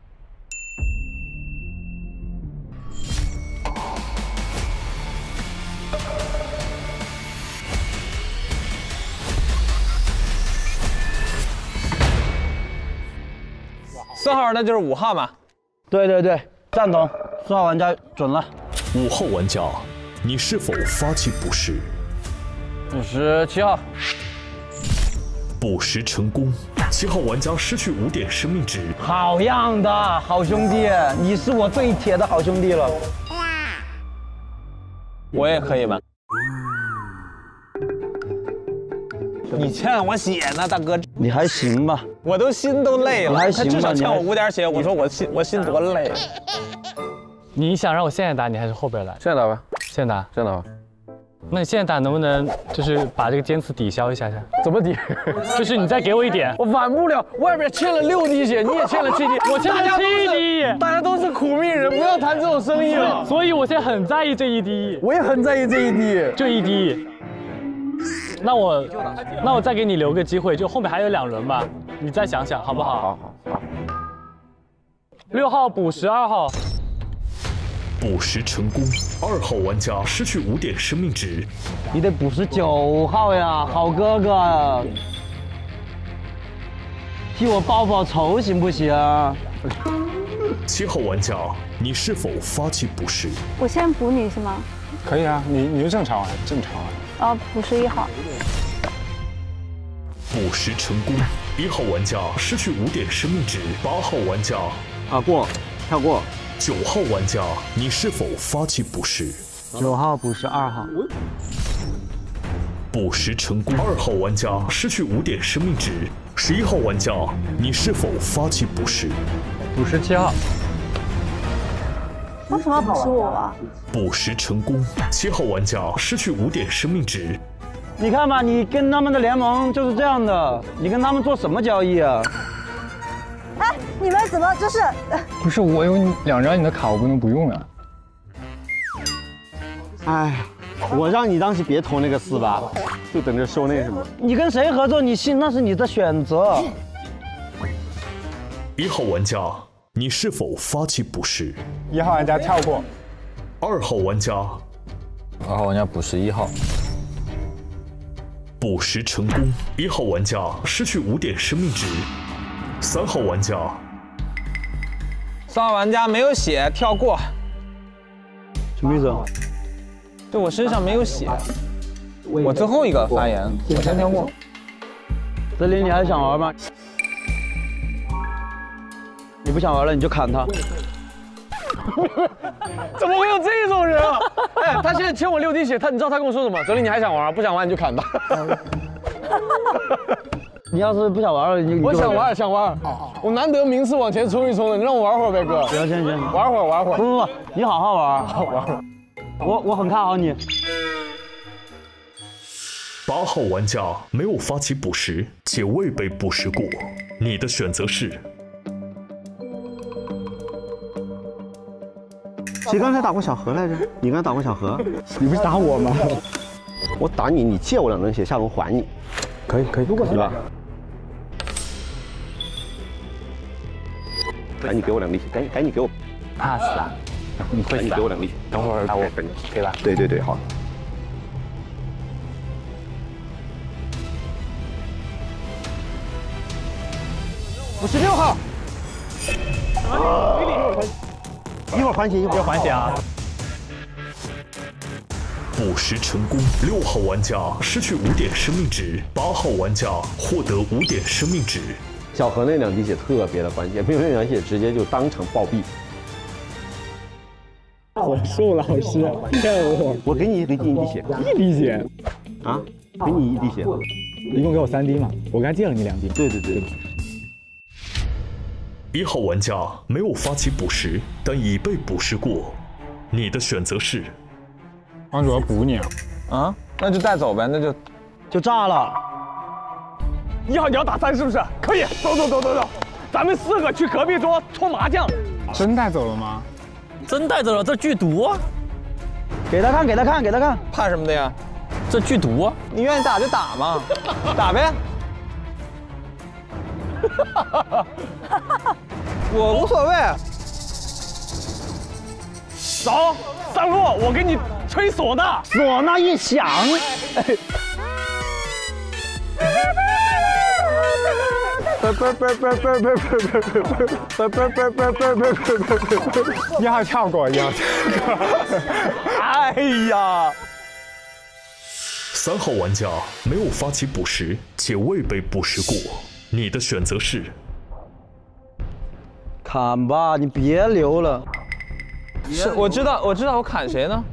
4号那就是5号嘛？ 对，赞同。4号玩家准了。 5号玩家，你是否发起补10？ 补17号。 补10成功，7号玩家失去5点生命值。 好样的，好兄弟，你是我最铁的好兄弟了。 我也可以吧？你欠我血呢，大哥。 你还行吧？ 我都心都累了。 你还行吧？ 他至少欠我5点血，我说我心多累。 你想让我现在打你还是后边来？ 现在打吧。 现在打。 现在打吧。 那你现在打能不能就是把这个尖刺抵消一下？ 怎么抵？ 就是你再给我一点。 我挽不了，外边欠了6滴血，你也欠了7滴， 我欠了7滴。 大家都是苦命人，不要谈这种生意了。 所以我现在很在意这1滴。 我也很在意这1滴， 就1滴。那我再给你留个机会，就后面还有2轮吧，你再想想好不好？ 好。 6号补12号。 补10成功，2号玩家失去5点生命值。 你得补9号呀，好哥哥，替我报仇行不行 ？7号玩家，你是否发起补10？ 我先补你是吗？ 可以啊，你就正常玩，正常玩。 补11号。 补10成功，1号玩家失去5点生命值。8号玩家过，跳过。 9号玩家，你是否发起捕食 ？9号捕食2号， 捕食成功。2号玩家失去5点生命值。11号玩家，你是否发起捕食？ 捕食7号。 为什么要捕食我啊？ 捕食成功。7号玩家失去5点生命值。 你看吧，你跟他们的联盟就是这样的，你跟他们做什么交易啊？ 哎，你们怎么就是？ 不是我有2张你的卡，我不能不用啊。 哎，我让你当时别投那个4吧，就等着收那什么。你跟谁合作，你信那是你的选择。 1号玩家，你是否发起捕食 ？1号玩家跳过。 2号玩家 ，2号玩家捕食1号。 捕食成功。1号玩家失去5点生命值。3号玩家 ，3号玩家没有血，跳过。 什么意思？ 就我身上没有血，我最后一个发言，我先跳过。 森林，你还想玩吗？你不想玩了，你就砍他。 怎么会有这种人啊？哎，他现在欠我6滴血，你知道他跟我说什么？泽林，你还想玩？不想玩你就砍他。 你要是不想玩了， 我想玩，想玩。我难得名次往前冲一冲的，你让我玩会儿呗，哥。 行， 玩会儿。 不，你好好玩，好玩。我很看好你。 8号玩家没有发起捕食，且未被捕食过，你的选择是？ 谁刚才打过小何来着？你刚才打过小何？ 你不是打我吗？ 我打你，你借我2轮血，下轮还你。 可以，如果是吧？赶紧给我2滴血，赶紧给我。 怕死啊！ 你会死啊！给我2滴血。 等会儿我可以吧？ 对，好。 56号。一会儿还血， 要还血啊！ 捕食成功。6号玩家失去5点生命值，8号玩家获得5点生命值。 小何那2滴血特别的关键，没有那2滴血直接就当场暴毙。 我瘦老师骗我给你1滴血 ，1滴血啊，给你1滴血， 一共给我3滴嘛，我刚借了你2滴。 对。 1号玩家没有发起捕食，但已被捕食过，你的选择是？ 帮主要补你啊！ 啊，那就带走呗，那就炸了。 1号你要打3是不是？可以，走，咱们4个去隔壁桌搓麻将。 真带走了吗？ 真带走了，这剧毒啊！ 给他看， 怕什么的呀？ 这剧毒啊！ 你愿意打就打嘛，打呗。我无所谓。 走，上路，我给你吹唢呐， 唢呐一响， 1号跳过。 哎呀 ！3号玩家没有发起捕食，且未被捕食过，你的选择是？ 砍吧，你别留了。 是，我知道，我砍谁呢？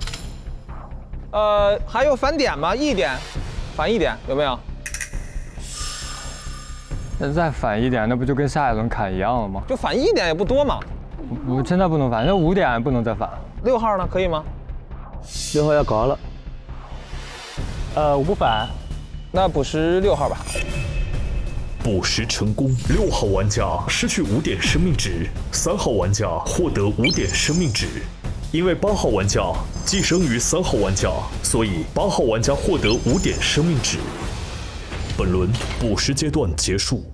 还有返点吗？1点，返1点，有没有？ 那再返1点，那不就跟下一轮砍一样了吗？ 就返1点也不多嘛。 我现在不能返，那5点不能再返。 6号呢？可以吗 ？6号要搞了。 我不返。 那捕食6号吧。 捕食成功，6号玩家失去5点生命值，3号玩家获得5点生命值。因为8号玩家寄生于3号玩家，所以8号玩家获得5点生命值。本轮捕食阶段结束，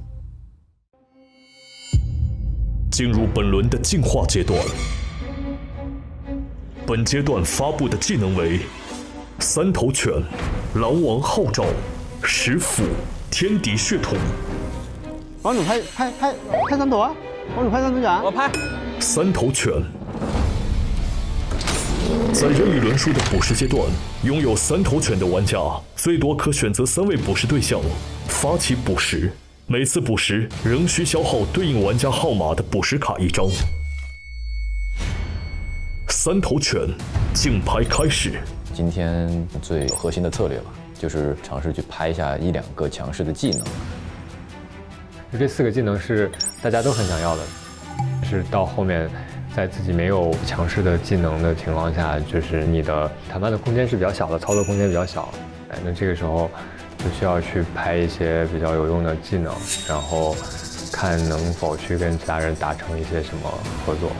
进入本轮的进化阶段。本阶段发布的技能为3头犬、狼王号召、石斧、天敌血统。 帮主拍3头啊！帮主拍3头犬， 我拍。 3头犬，在任意轮数的捕食阶段，拥有3头犬的玩家最多可选择3位捕食对象，发起捕食。每次捕食仍需消耗对应玩家号码的捕食卡1张。 三头拳，竞拍开始。 今天最核心的策略吧，就是尝试去拍下1、2个强势的技能。 这4个技能是大家都很想要的，是到后面，在自己没有强势的技能的情况下，就是你的谈判的空间是比较小的，操作空间比较小。那这个时候就需要去拍一些比较有用的技能，然后看能否去跟其他人达成一些什么合作。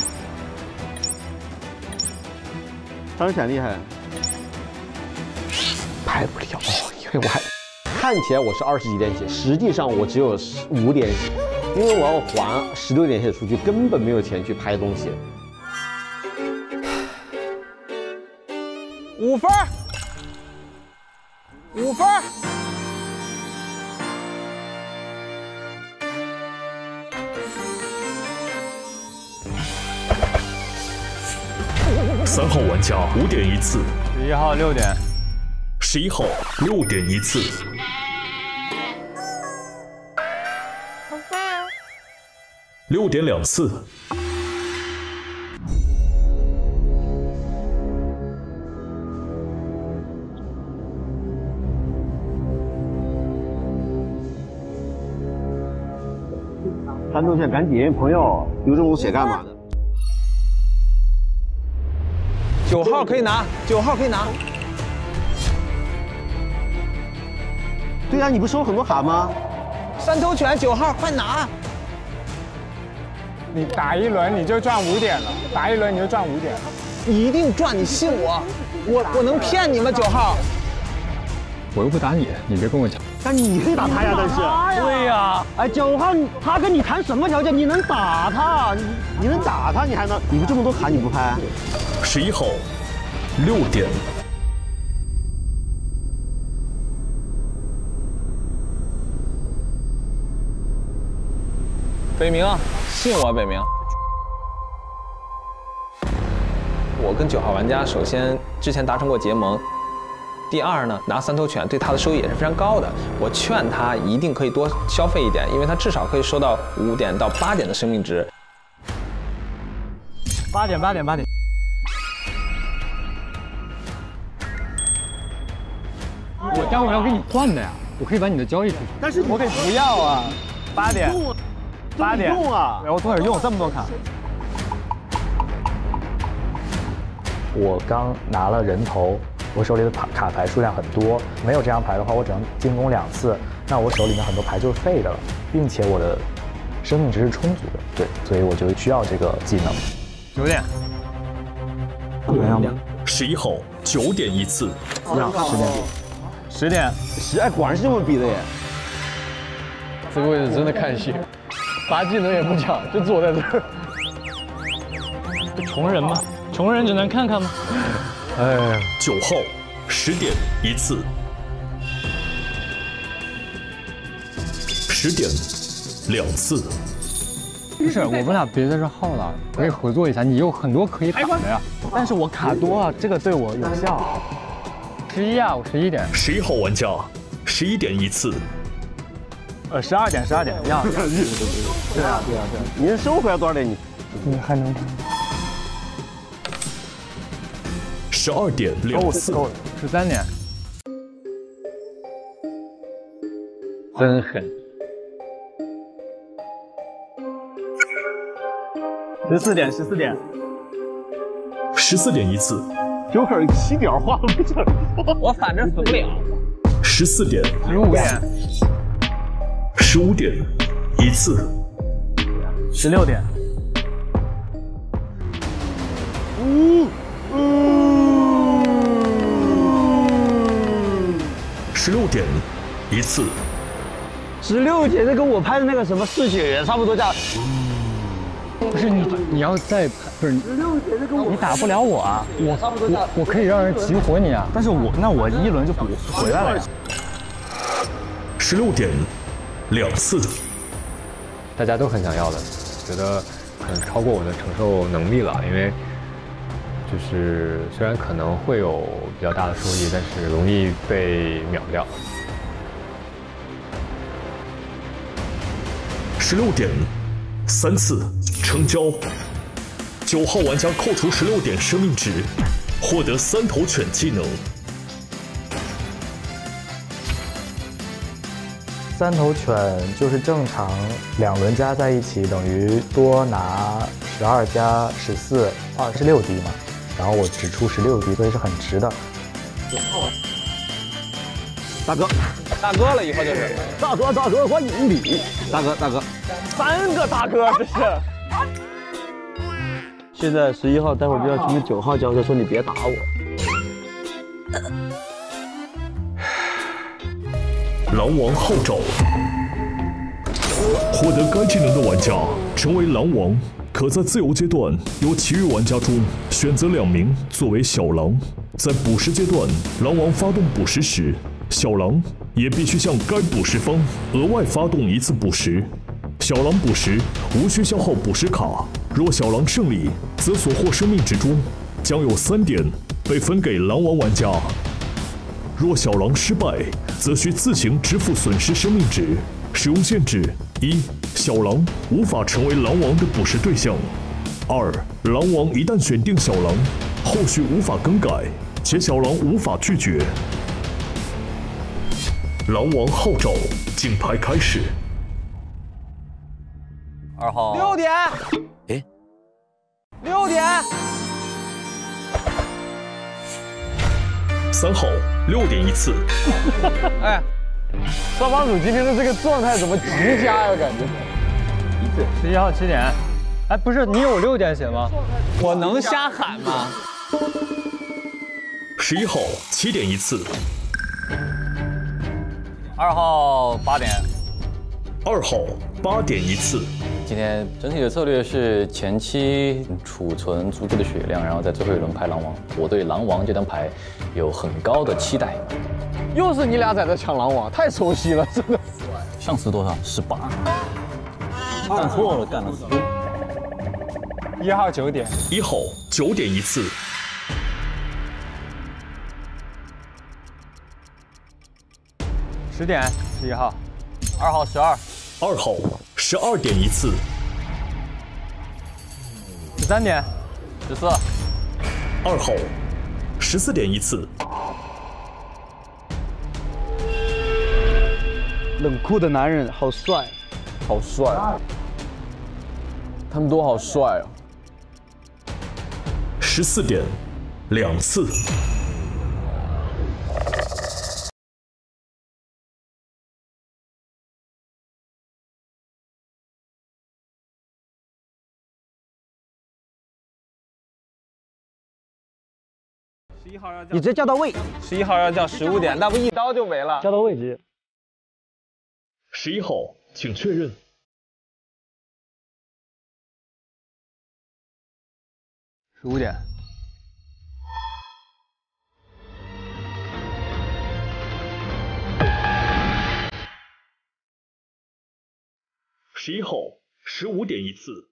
三头拳厉害，拍不了，因为我还看起来我是20几点血，实际上我只有5点血，因为我要还16点血出去，根本没有钱去拍东西。 5分，5分。 3号玩家5点一次 ，11号6点 ，11号6点一次，6点2次。 三头拳赶紧，朋友，有这种血干嘛的 ？9号可以拿，9号可以拿。 对呀，你不收很多卡吗？ 三头拳9号，快拿！ 你打1轮你就赚5点了，打1轮你就赚5点了， 一定赚，你信我，我能骗你吗？9号， 我又不打你，你别跟我抢。 但你可以打他呀，但是。 对呀，哎，9号他跟你谈什么条件？你能打他？你能打他？你还能？你不这么多卡你不拍 ？11号6点。 北明，信我，北明。我跟9号玩家首先之前达成过结盟，第二呢，拿三头犬对他的收益也是非常高的。我劝他一定可以多消费一点，因为他至少可以收到5点到8点的生命值。 8点。 我待会儿要跟你换的呀，我可以把你的交易出去。 但是我可以不要啊。8点，8点用啊！ 我多少用这么多卡？我刚拿了人头，我手里的卡牌数量很多，没有这张牌的话，我只能进攻2次，那我手里面很多牌就是废的了，并且我的生命值是充足的，对，所以我就需要这个技能。 9点。 怎么样吗 ？11号9点一次。 10点。 哎，果然是这么比的耶。 这个位置真的看戏，拔技能也不抢，就坐在这儿。 穷人嘛，穷人只能看看吗？ 哎呀 ，9号10点一次，10点2次。 不是，我们俩别在这耗了，可以合作一下。你有很多可以打的呀。 但是我卡多啊，这个对我有效。 11啊，我11点。 11号玩家11点一次。 12点，要。 对啊。你能收回来多少点？ 你还能 ？12点2次。 13点。真狠。 14点。 14点一次。 有可能7点花了不成， 我反正死不了。 14点。 15点。 15点一次。 16点。 16点一次。 16点，这跟我拍的那个什么嗜血源差不多价。 不是你要再不是你打不了我啊！ 我可以让人激活你啊！ 但是我1轮就回来了呀。 16点2次。 大家都很想要的，觉得可能超过我的承受能力了，因为就是虽然可能会有比较大的收益，但是容易被秒掉。 16点3次成交。 9号玩家扣除16点生命值，获得3头犬技能。 3头犬就是正常2轮加在一起等于多拿12加14， 26滴嘛。然后我只出16滴，所以是很值的。 大哥， 大哥了，以后就是大哥，欢迎你，大哥。 3个大哥，这是。 现在11号，待会儿就要去跟9号交涉，说你别打我。 狼王号召，获得该技能的玩家成为狼王，可在自由阶段由其余玩家中选择2名作为小狼。在捕食阶段，狼王发动捕食时，小狼也必须向该捕食方额外发动1次捕食。小狼捕食无需消耗捕食卡，若小狼胜利，则所获生命值中将有3点被分给狼王玩家。若小狼失败，则需自行支付损失生命值。使用限制：1. 小狼无法成为狼王的捕食对象；2. 狼王一旦选定小狼，后续无法更改，且小狼无法拒绝。狼王号召，竞拍开始。 2号 6点。 哎 ，6点。 3号6点1次。 哎，上帮主今天的这个状态怎么极佳呀？感觉。 11号7点。哎，不是，你有6点写吗？ 我能瞎喊吗 ？11号7点1次。 2号8点。 2号8点1次。 今天整体的策略是前期储存足够的血量，然后在最后一轮拍狼王。我对狼王这张牌有很高的期待。 又是你俩在这抢狼王，太熟悉了，真的。 上次多少？18。干错了，干了4。 1号9点。 1号9点1次。 10点11号。 2号12。 2号12点1次。 13点。 14。 2号14点1次。 冷酷的男人好帅， 好帅，他们都好帅哦。 14点2次。 11号要叫你直接叫到位。 11号要叫15点，那不一刀就没了。 叫到位置。 11号，请确认。 15点。 11号15点1次。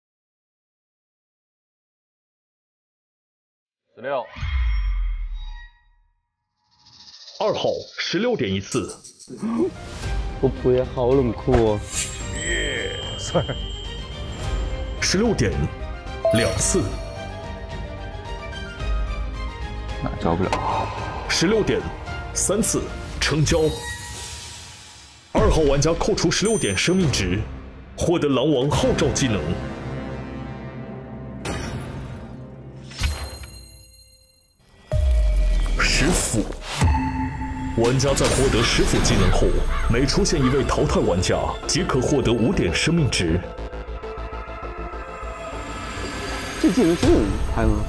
16。 2号16点1次。 我仆也好冷酷哦。 16点2次。 那交不了。 16点3次，成交。2号玩家扣除16点生命值，获得狼王号召技能。 食腐，玩家在获得食腐技能后，每出现一位淘汰玩家，即可获得5点生命值。 这技能真有拍吗？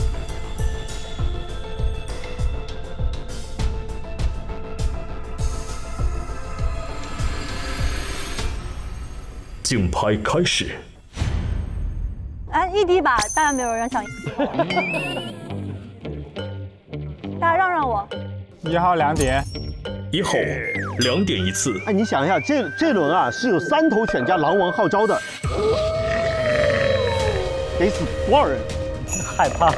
竞拍开始。 哎，1滴吧，当然没有人想。大家让让我。 1号2点 ，1号2点1次。 哎，你想一下，这轮啊是有3头犬加狼王号召的，得死多少人？ 害怕。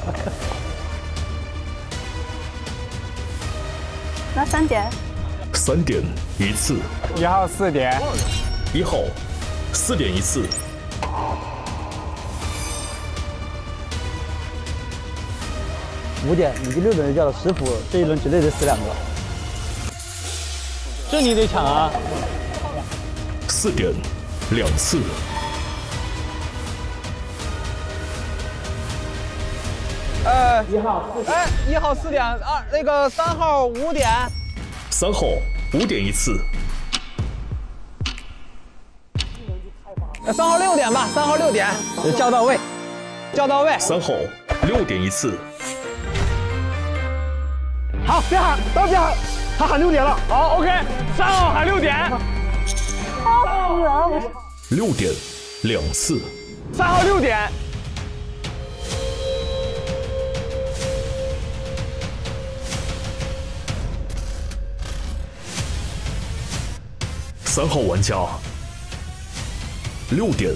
那3点。 3点1次。 1号4点。 1号4点1次。 5点，你6等就叫了10辅，这一轮绝对得死2个。 这你得抢啊 ！4点2次。 1号1号4点2，那个3号5点。 3号5点1次。 3号6点吧，3号6点，叫到位，叫到位。 3号6点1次。 好，别喊，都别喊，他喊6点了。 好 ，OK， 3号喊6点。 好死了，我 6点2次。 3号6点。 3号玩家。 6点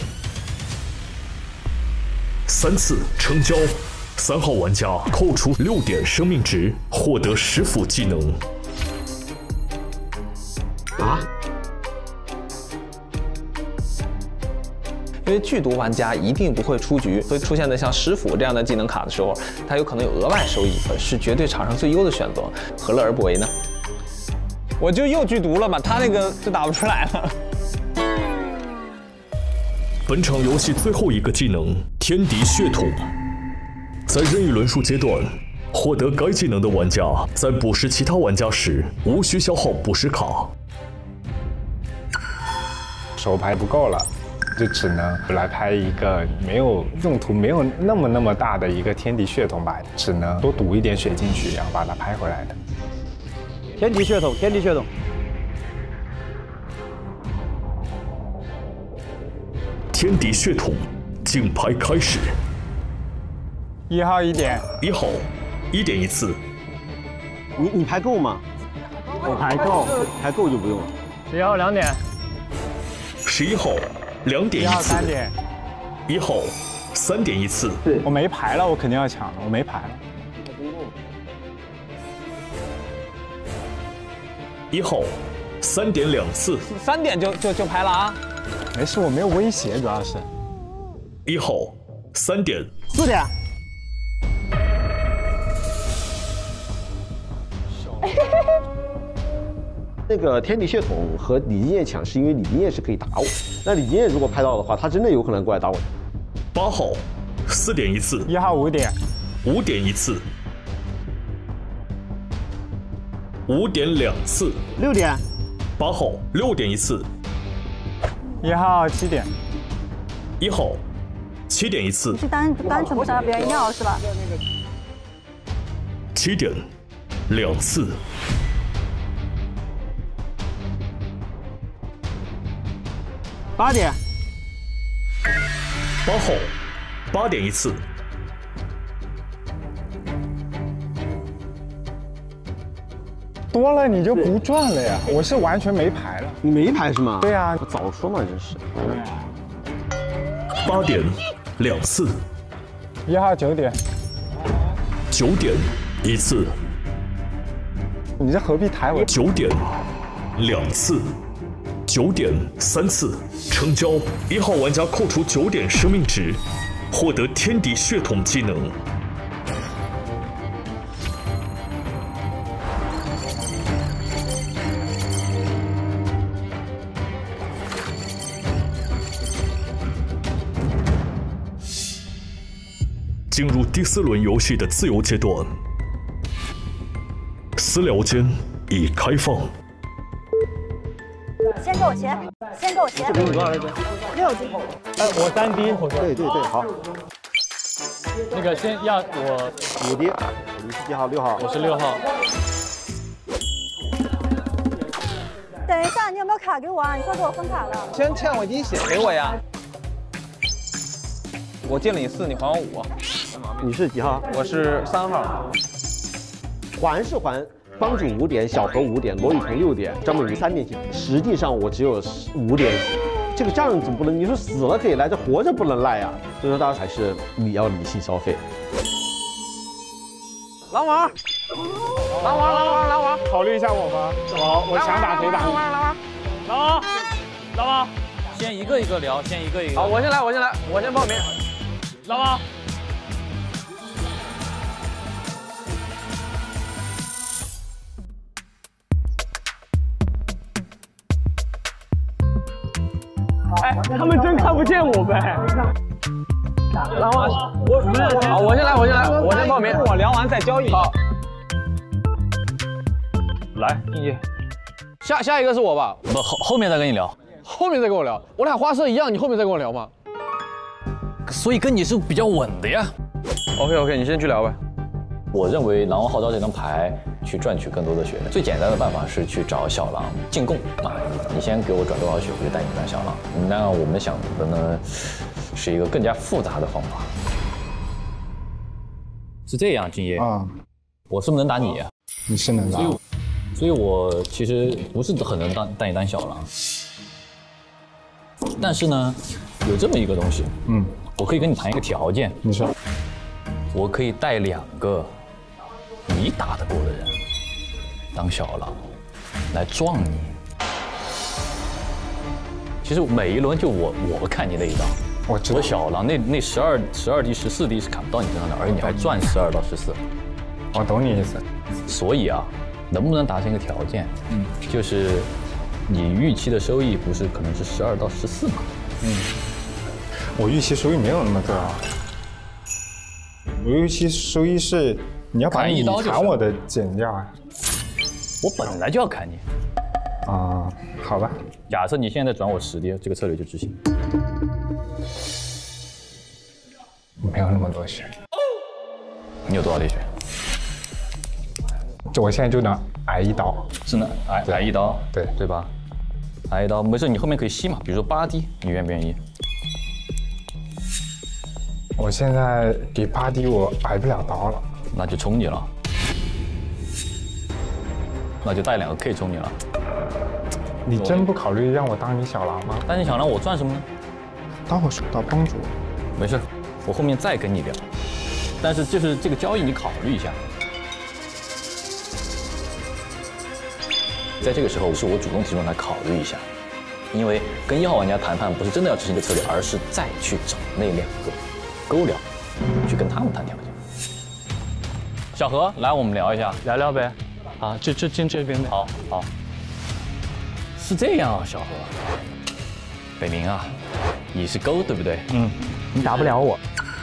3次成交，3号玩家扣除6点生命值，获得10辅技能。 啊？因为剧毒玩家一定不会出局，所以出现的像10辅这样的技能卡的时候，它有可能有额外收益，是绝对场上最优的选择，何乐而不为呢？我就又剧毒了嘛，他那个就打不出来了。 本场游戏最后一个技能“天敌血统”，在任意轮数阶段，获得该技能的玩家在捕食其他玩家时，无需消耗捕食卡。 手牌不够了，就只能来拍一个没有用途、没有那么大的一个天敌血统吧，只能多赌一点血进去，然后把它拍回来的。 天敌血统，天敌血统。 天敌血统，竞拍开始。 1号1点 ，1号1点1次。 你牌够吗？我牌够，牌够就不用了。 11号2点。 11号2点1次。 1号3点。 1号3点1次。 对，我没牌了，我肯定要抢了，我没牌了。 1号3点2次。 3点就拍了啊！ 没事，我没有威胁，主要是。 1号3点 4点。那个天敌血统和李金叶抢，是因为李金叶是可以打我。那李金叶如果拍到的话，他真的有可能过来打我。 8号4点1次。 1号5点。 5点1次。5点2次。 6点。 8号6点1次。 1号7点 ，1号7点1次。 你是单纯不想让别人尿是吧 ？7点2次。 8点。 8号8点1次。 多了你就不赚了呀！我是完全没牌了。 你没牌是吗？ 对啊， 我早说嘛，真是。 8点2次。 1号9点。 9点1次。 你这何必抬我 ？9点2次。9点3次。成交。1号玩家扣除9点生命值，获得天敌血统技能。 进入第4轮游戏的自由阶段，私聊间已开放。 先给我钱，先给我钱。 这给你多少来着 6斤。 我3滴。 对对对，好。 那个先要我 5滴，你是几号？6号。 我是6号。 等一下，你有没有卡给我啊？你快给我分卡了。 先欠我一滴血给我呀。我借了你4，你还我5。 你是几号？ 我是3号。 还是还，帮主5点，小何5点，罗雨桐6点，张美瑜3点血。实际上我只有5点血，这个仗总不能你说死了可以赖，这活着不能赖呀。所以说大家还是你要理性消费。 狼王，狼王，狼王，狼王， 考虑一下我吗？我想打谁打？ 狼王，狼王，先一个一个聊，先一个一个。 好，我先来，我先报名。 狼王。 他们真看不见我们。 然后我先来，我先报名，我聊完再交易。好， 来，静姐。 下一个是我吧？ 不，后面再跟你聊。 后面再跟我聊，我俩花色一样，你后面再跟我聊吗？ 所以跟你是比较稳的呀。 OK， 你先去聊呗。 我认为狼王号召这张牌去赚取更多的血，最简单的办法是去找小狼进贡啊！你先给我转多少血，我就带你当小狼。那我们想的呢，是一个更加复杂的方法。是这样，敬业啊，我是不是能打你？ 你是能打， 所以我其实不是很能带你当小狼。但是呢，有这么一个东西，我可以跟你谈一个条件。 你说， 我可以带2个你打得过的人当小狼来撞你。其实每一轮就我看你那一刀，我小狼那12滴14滴是砍不到你身上的，而且你还赚12到14。 我懂你意思。 所以啊，能不能达成一个条件？就是你预期的收益不是可能是12到14吗？ 我预期收益没有那么高。我预期收益是你要把你砍我的减掉啊。 我本来就要砍你。 啊，好吧。 假设你现在转我10滴，这个策略就执行。 没有那么多血。 你有多少滴血？ 就我现在就能挨1刀。 是呢，挨1刀，对吧？挨1刀，没事，你后面可以吸嘛，比如说8滴，你愿不愿意？ 我现在给8滴，我挨不了刀了， 那就冲你了，那就带2个 K 冲你了。 你真不考虑让我当你小狼吗？ 当你小狼，我赚什么呢？ 当我到帮主。 没事，我后面再跟你聊。但是就是这个交易，你考虑一下。在这个时候，是我主动提出来考虑一下，因为跟1号玩家谈判不是真的要执行这个策略，而是再去找那2个勾聊，去跟他们谈条件。小何，来，我们聊一下， 聊聊呗。啊，就进这边呗。 好，是这样啊，小何，北冥啊，你是勾对不对？ 你打不了我，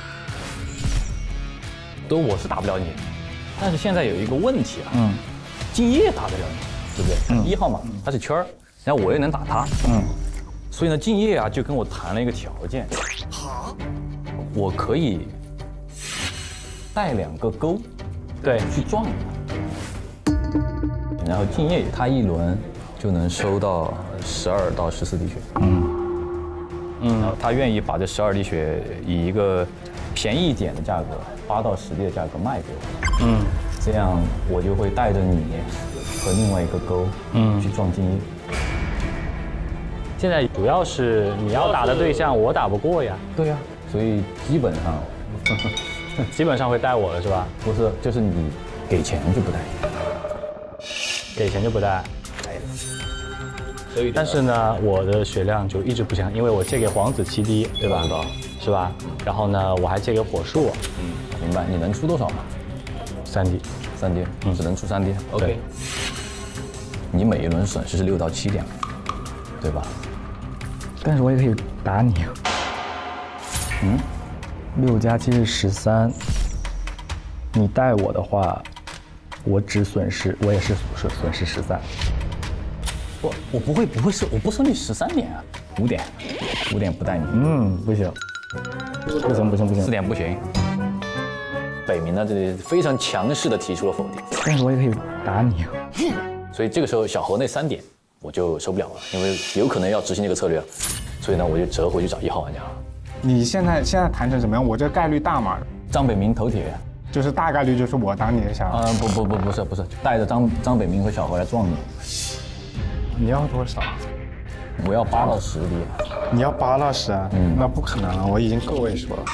我是打不了你，但是现在有一个问题啊，敬业打得了你。对不对？1号嘛，他是圈儿，然后我又能打他，所以呢，敬业啊就跟我谈了一个条件，我可以带2个勾， 对， 去撞你，然后敬业他1轮就能收到12到14滴血，然后他愿意把这12滴血以一个便宜一点的价格，8到10滴的价格卖给我，这样我就会带着你。和另外一个勾，去撞敬业。 现在主要是你要打的对象我打不过呀。 对呀，所以基本上会带我了是吧？ 不是，就是你给钱就不带， 给钱就不带。所以，但是呢，我的血量就一直不行，因为我借给皇子7滴，对吧？是吧？然后呢，我还借给火树。 明白。你能出多少吗 ？3滴。 3滴，只能出3滴。OK。你每一轮损失是6到7点，对吧？ 但是我也可以打你。6加7是13。你带我的话，我也是损失13。 我不会我不收你13点啊，5点不带你。 不行 ，4点不行。北冥呢，这里非常强势的提出了否定。 但是我也可以打你。 所以这个时候小何那3点我就收不了了，因为有可能要执行这个策略了，所以呢我就折回去找1号玩家了。 你现在谈成什么样？我这概率大吗？ 张北冥头铁， 就是大概率就是我当你的小狼。 不是，带着张北冥和小何来撞你。 你要多少？ 我要8到10滴。 你要8到10啊？那不可能了，我已经个位数了。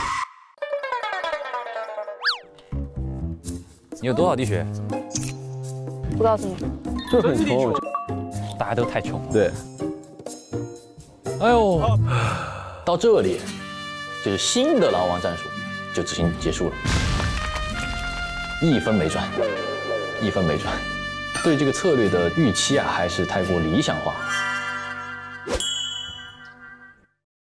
你有多少滴血？ 不告诉你。 就是很穷， 大家都太穷了。 对。 哎呦，到这里，就是新的狼王战术就执行结束了，1分没赚，对这个策略的预期啊，还是太过理想化。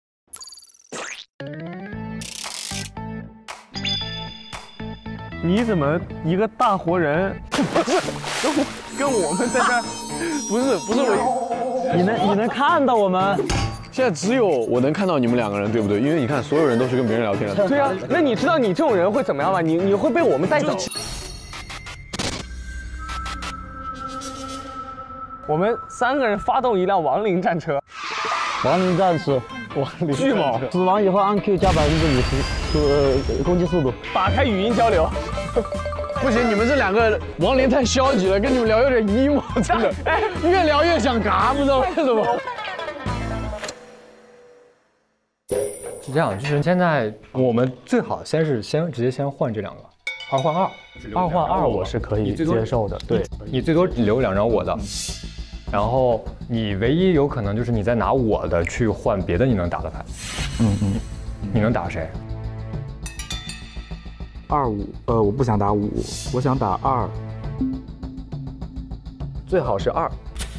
你怎么一个大活人？不是，跟我们在这儿，不是我， 你能看到我们？ 现在只有我能看到你们2个人，对不对？因为你看，所有人都是跟别人聊天的。 对啊，那你知道你这种人会怎么样吗？你会被我们带走。我们3个人发动一辆亡灵战车。 亡灵战车， 巨猛！ 死亡以后按 Q 加50%攻击速度。 打开语音交流。 不行，你们这2个亡灵太消极了，跟你们聊有点 emo， 真的，越聊越想嘎，不知道为什么。 是这样，就是现在我们最好直接先换这2个，2换2，2 换2我是可以接受的。对， 你最多留2张我的，然后你唯一有可能就是你再拿我的去换别的你能打的牌。你能打谁 ？2、5，我不想打5，我想打2，最好是2。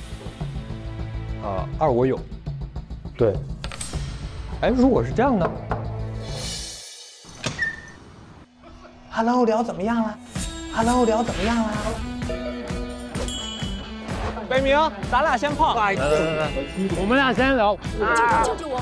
2我有。 对。 哎，如果是这样呢 ？Hello， 聊怎么样了 ？Hello， 聊怎么样了？北明，咱俩先碰。 来，我们俩先聊。 救救我！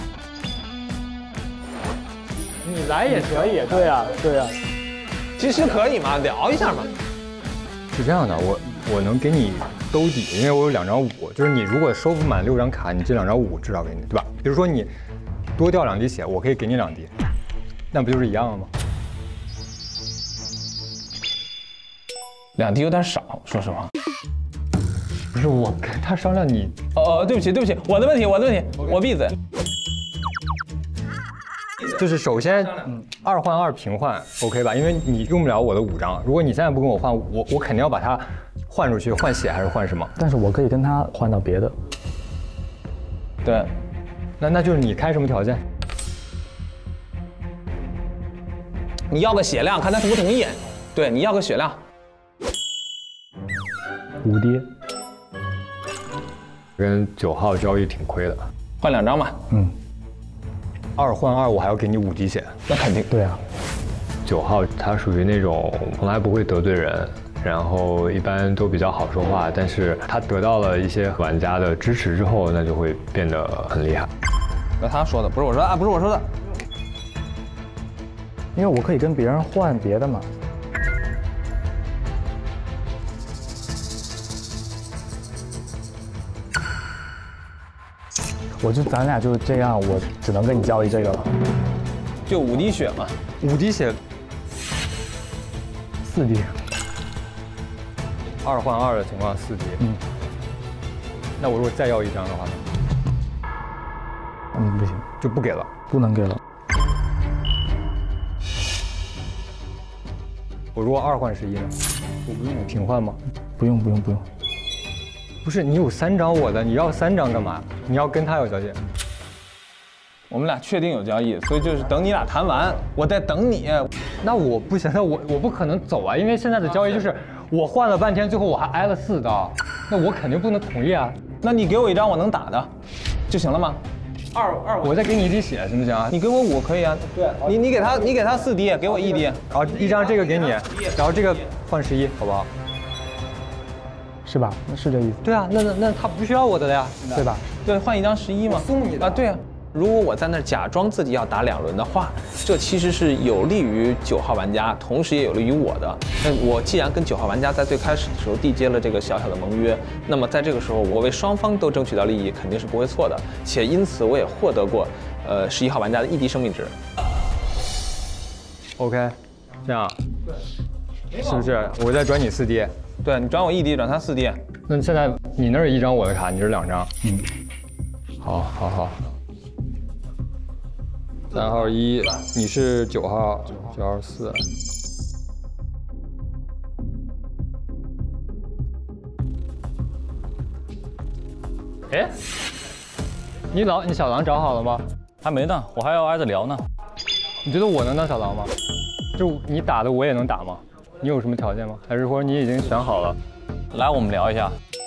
你来也可以。对呀，对呀。 其实可以嘛，聊一下嘛。 是这样的，我能给你兜底，因为我有2张5，就是你如果收不满6张卡，你这2张5至少给你，对吧？比如说你多掉2滴血，我可以给你2滴，那不就是一样的吗 ？2滴有点少，说实话。 不是我跟他商量你。 对不起，我的问题，我闭嘴。 就是首先2换2平换 ，OK 吧？因为你用不了我的5张，如果你现在不跟我换，我肯定要把它换出去，换血还是换什么？ 但是我可以跟他换到别的。 对， 那就是你开什么条件？ 你要个血量，看他同不同意。对，你要个血量。 5滴。 跟9号交易挺亏的， 换2张嘛。 2换2，我还要给你5滴血， 那肯定。 对啊。 9号他属于那种从来不会得罪人，然后一般都比较好说话，但是他得到了一些玩家的支持之后，那就会变得很厉害。 那他说的，不是我说啊，不是我说的。 因为我可以跟别人换别的嘛。咱俩就这样，我只能跟你交易这个了。 就5滴血嘛 ，5滴血 ，4滴。 2换2的情况4滴。那我如果再要1张的话呢？ 不行， 就不给了。 不能给了。 我如果2换11呢？我不用平换吗？ 不用。 不是你有3张我的，你要3张干嘛？你要跟他有交易？ 我们俩确定有交易，所以就是等你俩谈完，我在等你。 那我不行，那我不可能走啊，因为现在的交易就是我换了半天，最后我还挨了4刀，那我肯定不能同意啊。 那你给我1张我能打的，就行了吗？2， 我再给你1滴血行不行啊？ 你给我5可以啊。对，你给他4滴，给我1滴， 然后1张这个给你，然后这个换11，好不好？ 是吧？那是这意思。 对啊，那他不需要我的了呀， 对吧？ 对，换1张11嘛。 送你的啊，对啊。如果我在那儿假装自己要打2轮的话，这其实是有利于9号玩家，同时也有利于我的。那我既然跟9号玩家在最开始的时候缔结了这个小小的盟约，那么在这个时候我为双方都争取到利益，肯定是不会错的。且因此我也获得过11号玩家的1滴生命值。 OK， 这样，是不是？我再转你4滴。 对，你转我1滴，转他4滴。 那现在你那儿1张我的卡，你这2张。好。3号1，你是9号，9号4。 哎， 你小狼找好了吗？ 还没呢，我还要挨着聊呢。 你觉得我能当小狼吗？就你打的我也能打吗？你有什么条件吗？还是说你已经选好了？ 来，我们聊一下。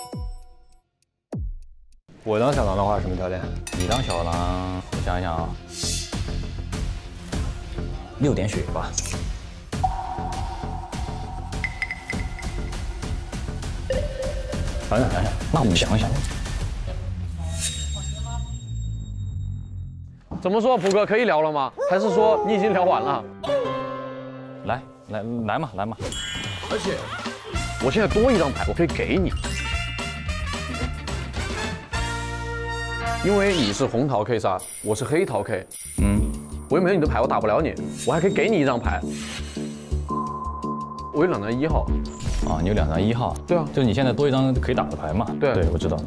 我当小狼的话，什么条件？ 你当小狼，我想一想啊，6点血吧。 想想，那我们想想。 怎么说，普哥可以聊了吗？还是说你已经聊完了？ 来嘛。 而且我现在多一张牌，我可以给你，因为你是红桃 K 杀，我是黑桃 K。我又没有你的牌，我打不了你，我还可以给你一张牌。我有2张1号。 啊，你有2张1号。 对啊， 就是你现在多一张可以打的牌嘛。对，我知道。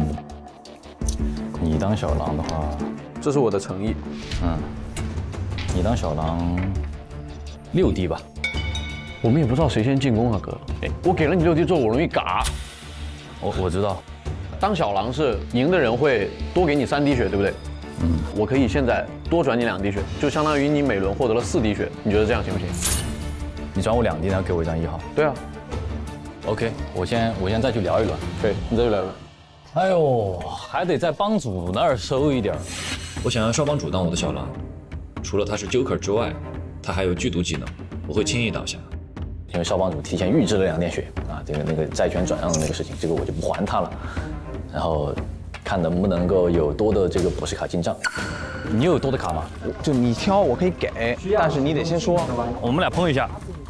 你当小狼的话， 这是我的诚意。 你当小狼6滴吧。 我们也不知道谁先进攻啊，哥。我给了你6滴之后，我容易嘎。 我知道。 当小狼是赢的人会多给你3滴血，对不对？我可以现在多转你2滴血，就相当于你每轮获得了4滴血。你觉得这样行不行？ 你转我2滴，然后给我一张1号。 对啊。 OK， 我先再去聊一轮。 对，你再去聊一轮。 哎呦，还得在帮主那儿收一点。 我想要少帮主当我的小狼，除了他是 Joker 之外，他还有剧毒技能，我会轻易倒下。 因为少帮主提前预支了2点血啊，那个债权转让的那个事情，这个我就不还他了。然后看能不能够有多的这个博士卡进账。你有多的卡吗？ 就你挑，我可以给，但是你得先说。 我们俩碰一下。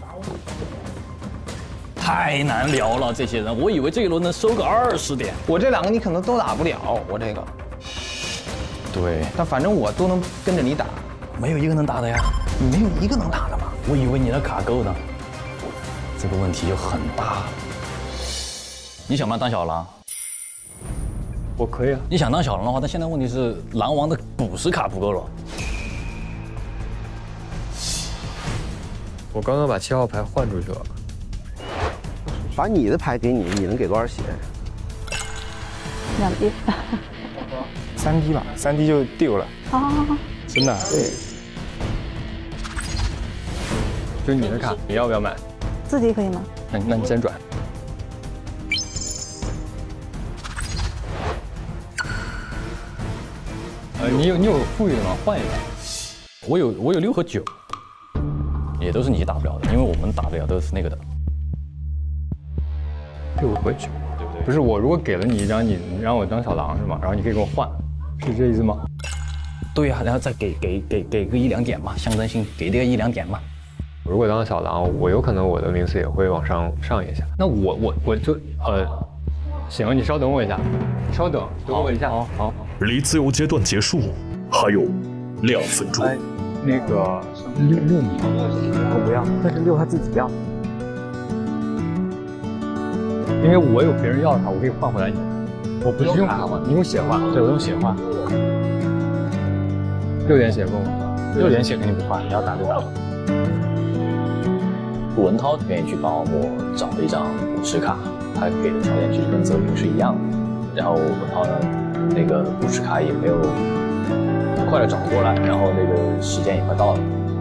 太难聊了，这些人，我以为这一轮能收个20点。 我这2个你可能都打不了，我这个。 对， 但反正我都能跟着你打， 没有一个能打的呀。 你没有一个能打的吗？ 我以为你的卡够呢，这个问题就很大。你想不想当小狼？ 我可以啊。 你想当小狼的话，但现在问题是狼王的补时卡不够了。 我刚刚把7号牌换出去了。 把你的牌给你，你能给多少血 ？2滴。 3滴吧，3滴就丢了。 好。 真的？ 对。 就是你的卡，你要不要买 ？4滴可以吗？ 那你先转。你有富裕的吗？换一个。 我有6和9，也都是你打不了的，因为我们打得了都是那个的。 6和9，对不对？不是，我如果给了你一张，你让我当小狼是吗？然后你可以跟我换，是这意思吗？ 对呀，然后再给个1-2点嘛，象征性给这个1-2点嘛。 如果当小狼，我有可能我的名次也会往上一下。那我就行，你稍等我一下，稍等我一下。好。 离自由阶段结束还有2分钟。 那个6米，我不要，但是6他自己要。 因为我有别人要的卡，我可以换回来你。 我不是用卡吗？你用血换。对，我用血换。 6点血够吗 ？6点血肯定不换，你要打就打。 文涛愿意去帮我找一张补时卡，他给的条件其实跟泽明是一样的。然后文涛呢，那个补时卡也没有很快的找过来，然后那个时间也快到了。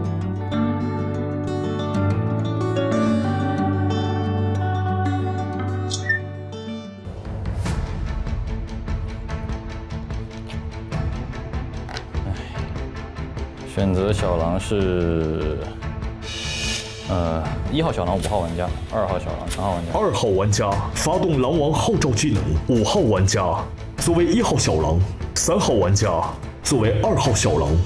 选择小狼是1号小狼5号玩家，2号小狼3号玩家。 2号玩家发动狼王号召技能，5号玩家作为1号小狼，3号玩家作为2号小狼。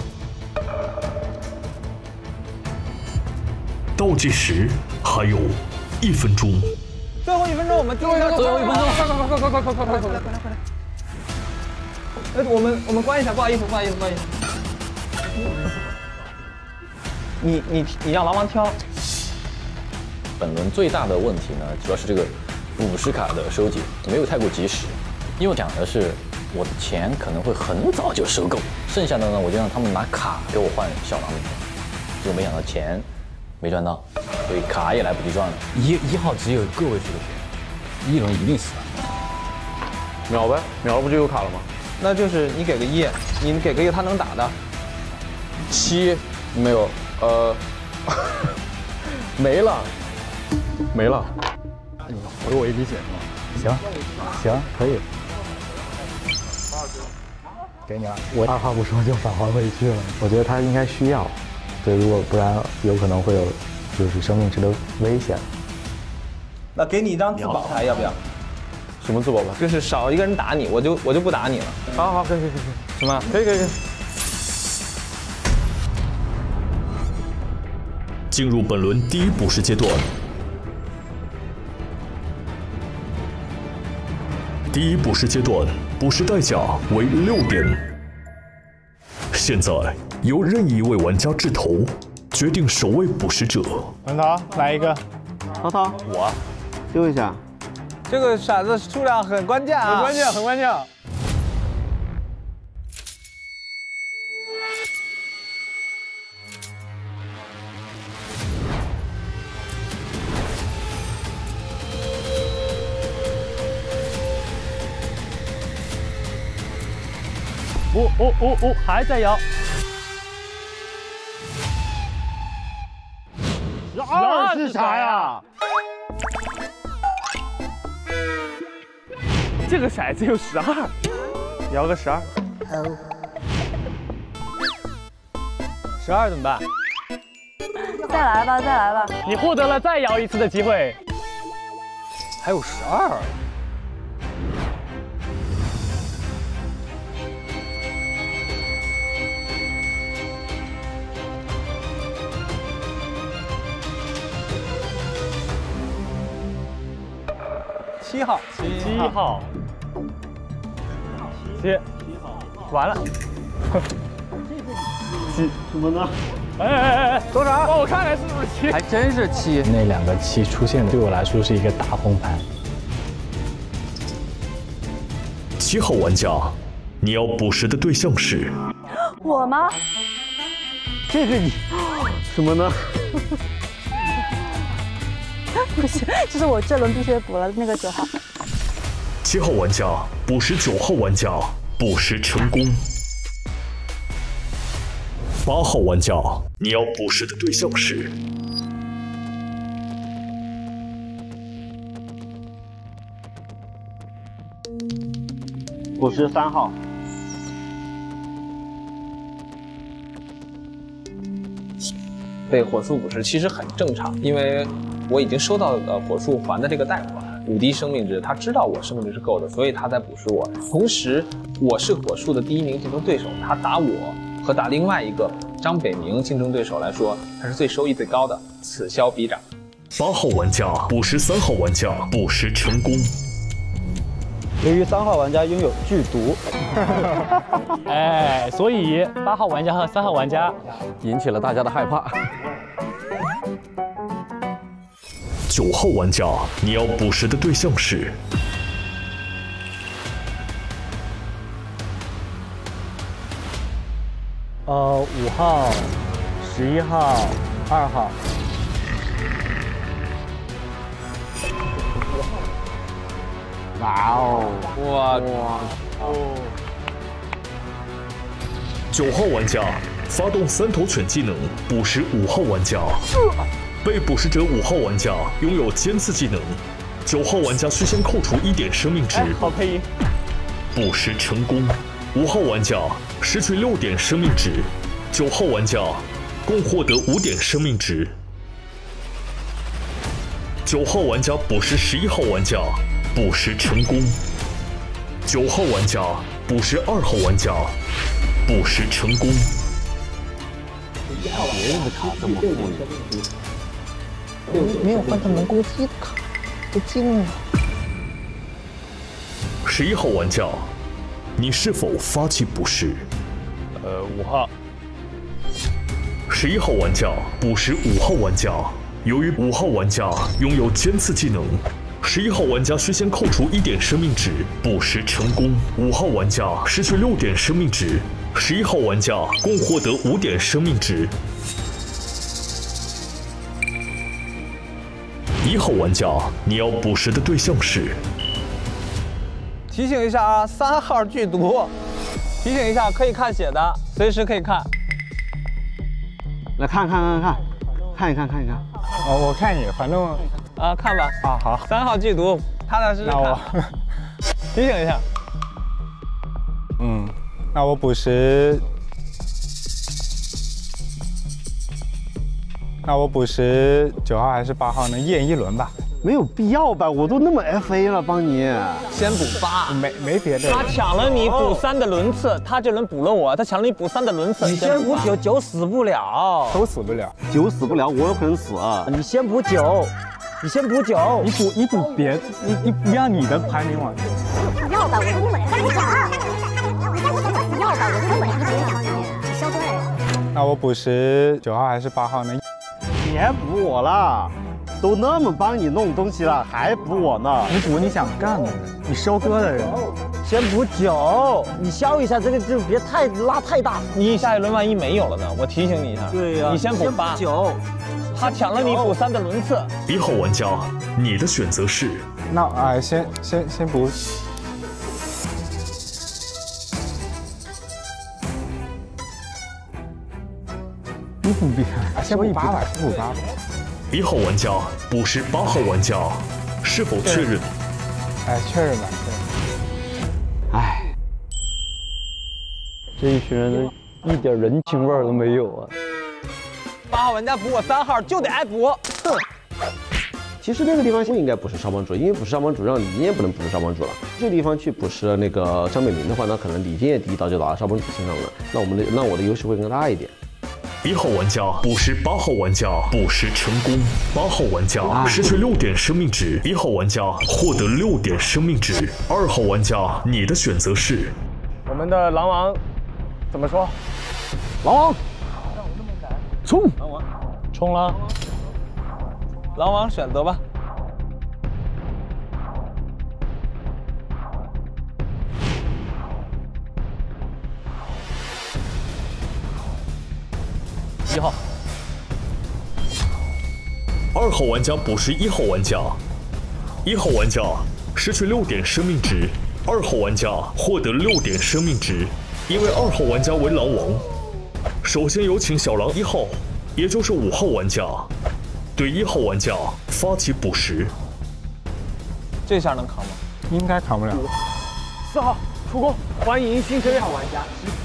倒计时还有1分钟。 最后1分钟，我们最后1分钟，快！我们关一下，不好意思。你让狼王挑。 本轮最大的问题呢，主要是这个补时卡的收集没有太过及时，因为讲的是我的钱可能会很早就收够，剩下的呢我就让他们拿卡给我换小狼名，结果没想到钱没赚到，所以卡也来不及赚了。1号只有个位数的血，1轮一定死了。 秒呗，秒了不就有卡了吗？ 那就是你给个1，你给个1他能打的。 7没有，没了。 你回我1滴血是吗？ 行，可以。给你了，我2话不说就返还回去了。我觉得他应该需要，对，如果不然有可能会有就是生命值的危险。 那给你一张自保牌，要不要？ 怎么做，宝宝？就是少一个人打你，我就不打你了。好，可以。什么？可以。 进入本轮第一捕食阶段。第一捕食阶段，捕食代价为6点。现在由任意一位玩家掷头，决定首位捕食者。 文涛来一个， 涛， 我丢一下。 这个骰子数量很关键啊，很关键。 还在摇。 12是啥呀？ 这个骰子有12，摇个12。12怎么办？ 再来吧。 你获得了再摇一次的机会。还有12。7号，7，完了。 7什么呢？ 哎，多少？帮我看看是不是7？ 还真是7。那2个7出现对我来说是一个大红牌。 7号玩家，你要捕食的对象是我吗？ 这个你什么呢？ 不行，这是我这轮必须补了那个9号。 7号玩家捕食9号玩家，捕食成功。8号玩家，你要捕食的对象是捕食3号。 被火速捕食其实很正常，因为我已经收到火速还的这个贷款5滴生命值，他知道我生命值是够的，所以他在捕食我。同时，我是火速的第1名竞争对手，他打我和打另外一个张北明竞争对手来说，他是收益最高的，此消彼长。 8号玩家捕食3号玩家，捕食成功。 由于3号玩家拥有剧毒， 所以8号玩家和3号玩家引起了大家的害怕。 9号玩家，你要捕食的对象是 5号、11号、2号。 哇 ！9号玩家发动3头犬技能捕食5号玩家，被捕食者5号玩家拥有尖刺技能，9号玩家需先扣除1点生命值。 好配音。 捕食成功，5号玩家失去6点生命值，9号玩家共获得5点生命值。9号玩家捕食11号玩家，捕食成功。9号玩家捕食2号玩家，捕食成功。 别人的卡这么富裕， 没有换成能攻击的卡，不惊了。 11号玩家，你是否发起捕食 ？5号。 11号玩家捕食5号玩家，由于5号玩家拥有尖刺技能，11号玩家需先扣除1点生命值，捕食成功。5号玩家失去6点生命值，11号玩家共获得5点生命值。1号玩家，你要捕食的对象是。 提醒一下啊，3号剧毒，提醒一下，可以看血的，随时可以看。 来看一看。 哦，我看你，反正啊，看吧。 啊，好。 3号剧毒，踏踏实实看。提醒一下。 那我捕食。那我捕食9号还是8号呢？验一轮吧。 没有必要吧？我都那么 FA 了，帮你先补8， 没别的。 他抢了你补3的轮次，他这轮补了我，他抢了你补3的轮次。 你先补9，酒死不了， 都死不了， 酒死不了，我有可能死。 你先补9，你先补9， 你补别，你不要你的排名往前。 要吧，我都那么3个奖，你再补9要吧，我都那么2个奖，你消多少？ 那我补19号还是8号呢？ 别补我了。都那么帮你弄东西了，还补我呢？ 你补你想干的人，你收割的人。 先补9，你消一下这个就别拉太大。 你下一轮万一没有了呢？我提醒你一下。 对呀， 你先补8。 9， 他抢了你补3的轮次。 1号玩家，你的选择是？ 那先补。你补别，先补8吧，先补8吧。 1号玩家不是8号玩家，是否确认？ 确认吧。 哎， 这一群人一点人情味都没有啊 ！8号玩家补我3号就得挨补。哼。 其实那个地方不应该补是少帮主，因为补是少帮主让李金也不能补是少帮主了。这个地方去补是那个张北明的话，那可能李金也第一刀就打到少帮主身上了。那我的优势会更大一点。 1号玩家捕食8号玩家捕食成功，8号玩家失去6点生命值，1号玩家获得6点生命值。2号玩家，你的选择是？ 我们的狼王怎么说？ 狼王，冲！ 冲了！狼王选择吧。 1号 ，2号玩家捕食1号玩家，1号玩家失去6点生命值，2号玩家获得6点生命值，因为2号玩家为狼王。首先有请小狼1号，也就是5号玩家，对1号玩家发起捕食。 这下能扛吗？ 应该扛不了。 4号出攻，欢迎新成员玩家。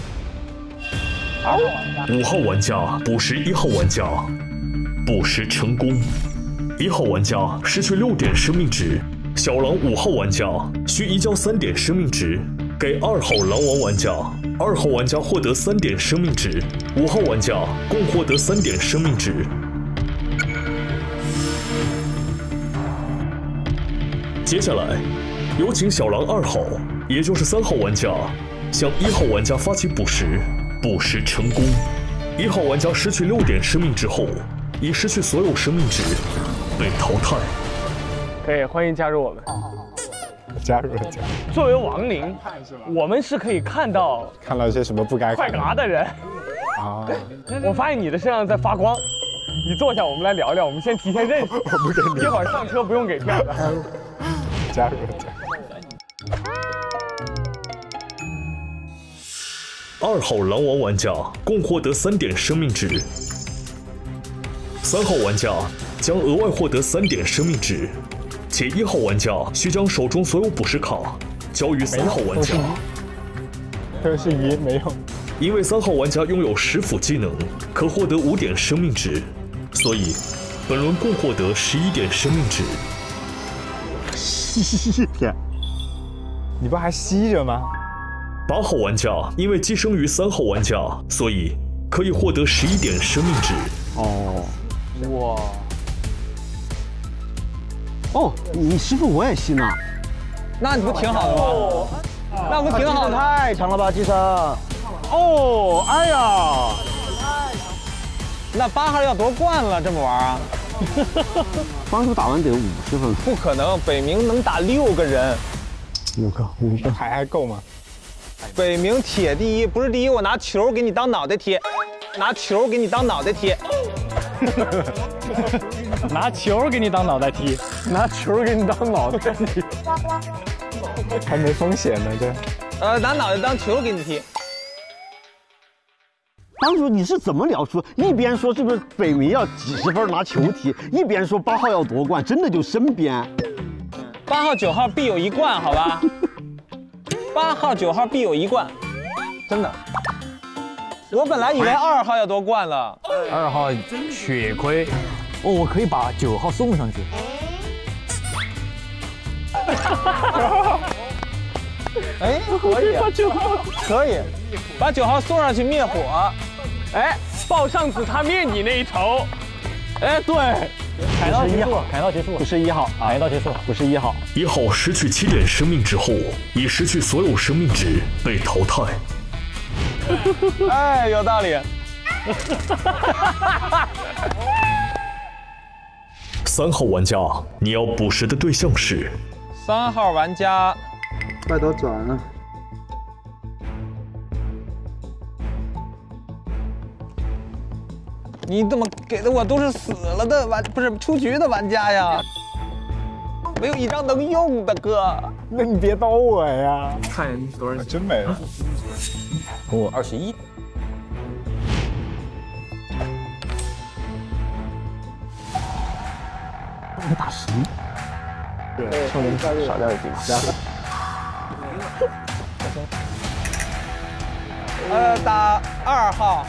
5号玩家捕食1号玩家，捕食成功。1号玩家失去6点生命值，小狼5号玩家需移交3点生命值给2号狼王玩家，2号玩家获得3点生命值，5号玩家共获得3点生命值。接下来有请小狼2号，也就是3号玩家向1号玩家发起捕食。捕食成功，1号玩家失去6点生命值后，已失去所有生命值，被淘汰。 可以，欢迎加入我们。 加入。 作为亡灵，我们是可以看到一些什么不该快嘎的人。啊！我发现你的身上在发光，你坐下，我们来聊聊。我们先提前认识。 我不跟你。 一会儿上车不用给票的。 加入。 2号狼王玩家共获得3点生命值，3号玩家将额外获得3点生命值，且1号玩家需将手中所有捕食卡交于3号玩家。 都是1，没有。 因为3号玩家拥有食腐技能，可获得5点生命值，所以本轮共获得11点生命值。 11点？ 你不还吸着吗 ？8号玩家因为寄生于3号玩家，所以可以获得11点生命值。 哦， 哇！ 哦，你师傅我也吸呢， 那你不挺好的吗？那不挺好的？ 太强了吧，寄生！ 哦，哎呀， 那8号要夺冠了，这么玩啊？ 帮主打完得有50分。 不可能，北冥能打6个人。 5个还够吗？ 北冥铁第一，不是第一，我拿球给你当脑袋贴，拿球给你当脑袋贴， 拿球给你当脑袋踢，拿球给你当脑袋踢， 还没风险呢这。 拿脑袋当球给你踢。 帮主，你是怎么聊出？一边说是不是北冥要几10分拿球踢，一边说8号要夺冠，真的就身边。 8号9号必有一冠，好吧？8号9号必有一冠，真的。我本来以为2号要夺冠了。 2号血亏，哦，我可以把9号送上去。 哎，可以，可以，把9号送上去灭火。 哎，抱上子他灭你那一头。哎，对， 砍刀结束，砍刀结束，不是1号，砍刀结束，不是1号。 1号失去7点生命之后，已失去所有生命值，被淘汰。 哎，有道理。 3号玩家，你要捕食的对象是 3号玩家， 快刀转了。 你怎么给的我都是死了的不是出局的玩家呀？没有一张能用的哥。 那你别刀我呀！ 看多少？ 真没了。 我21。 你打10， 对，少掉一斤。 打2号。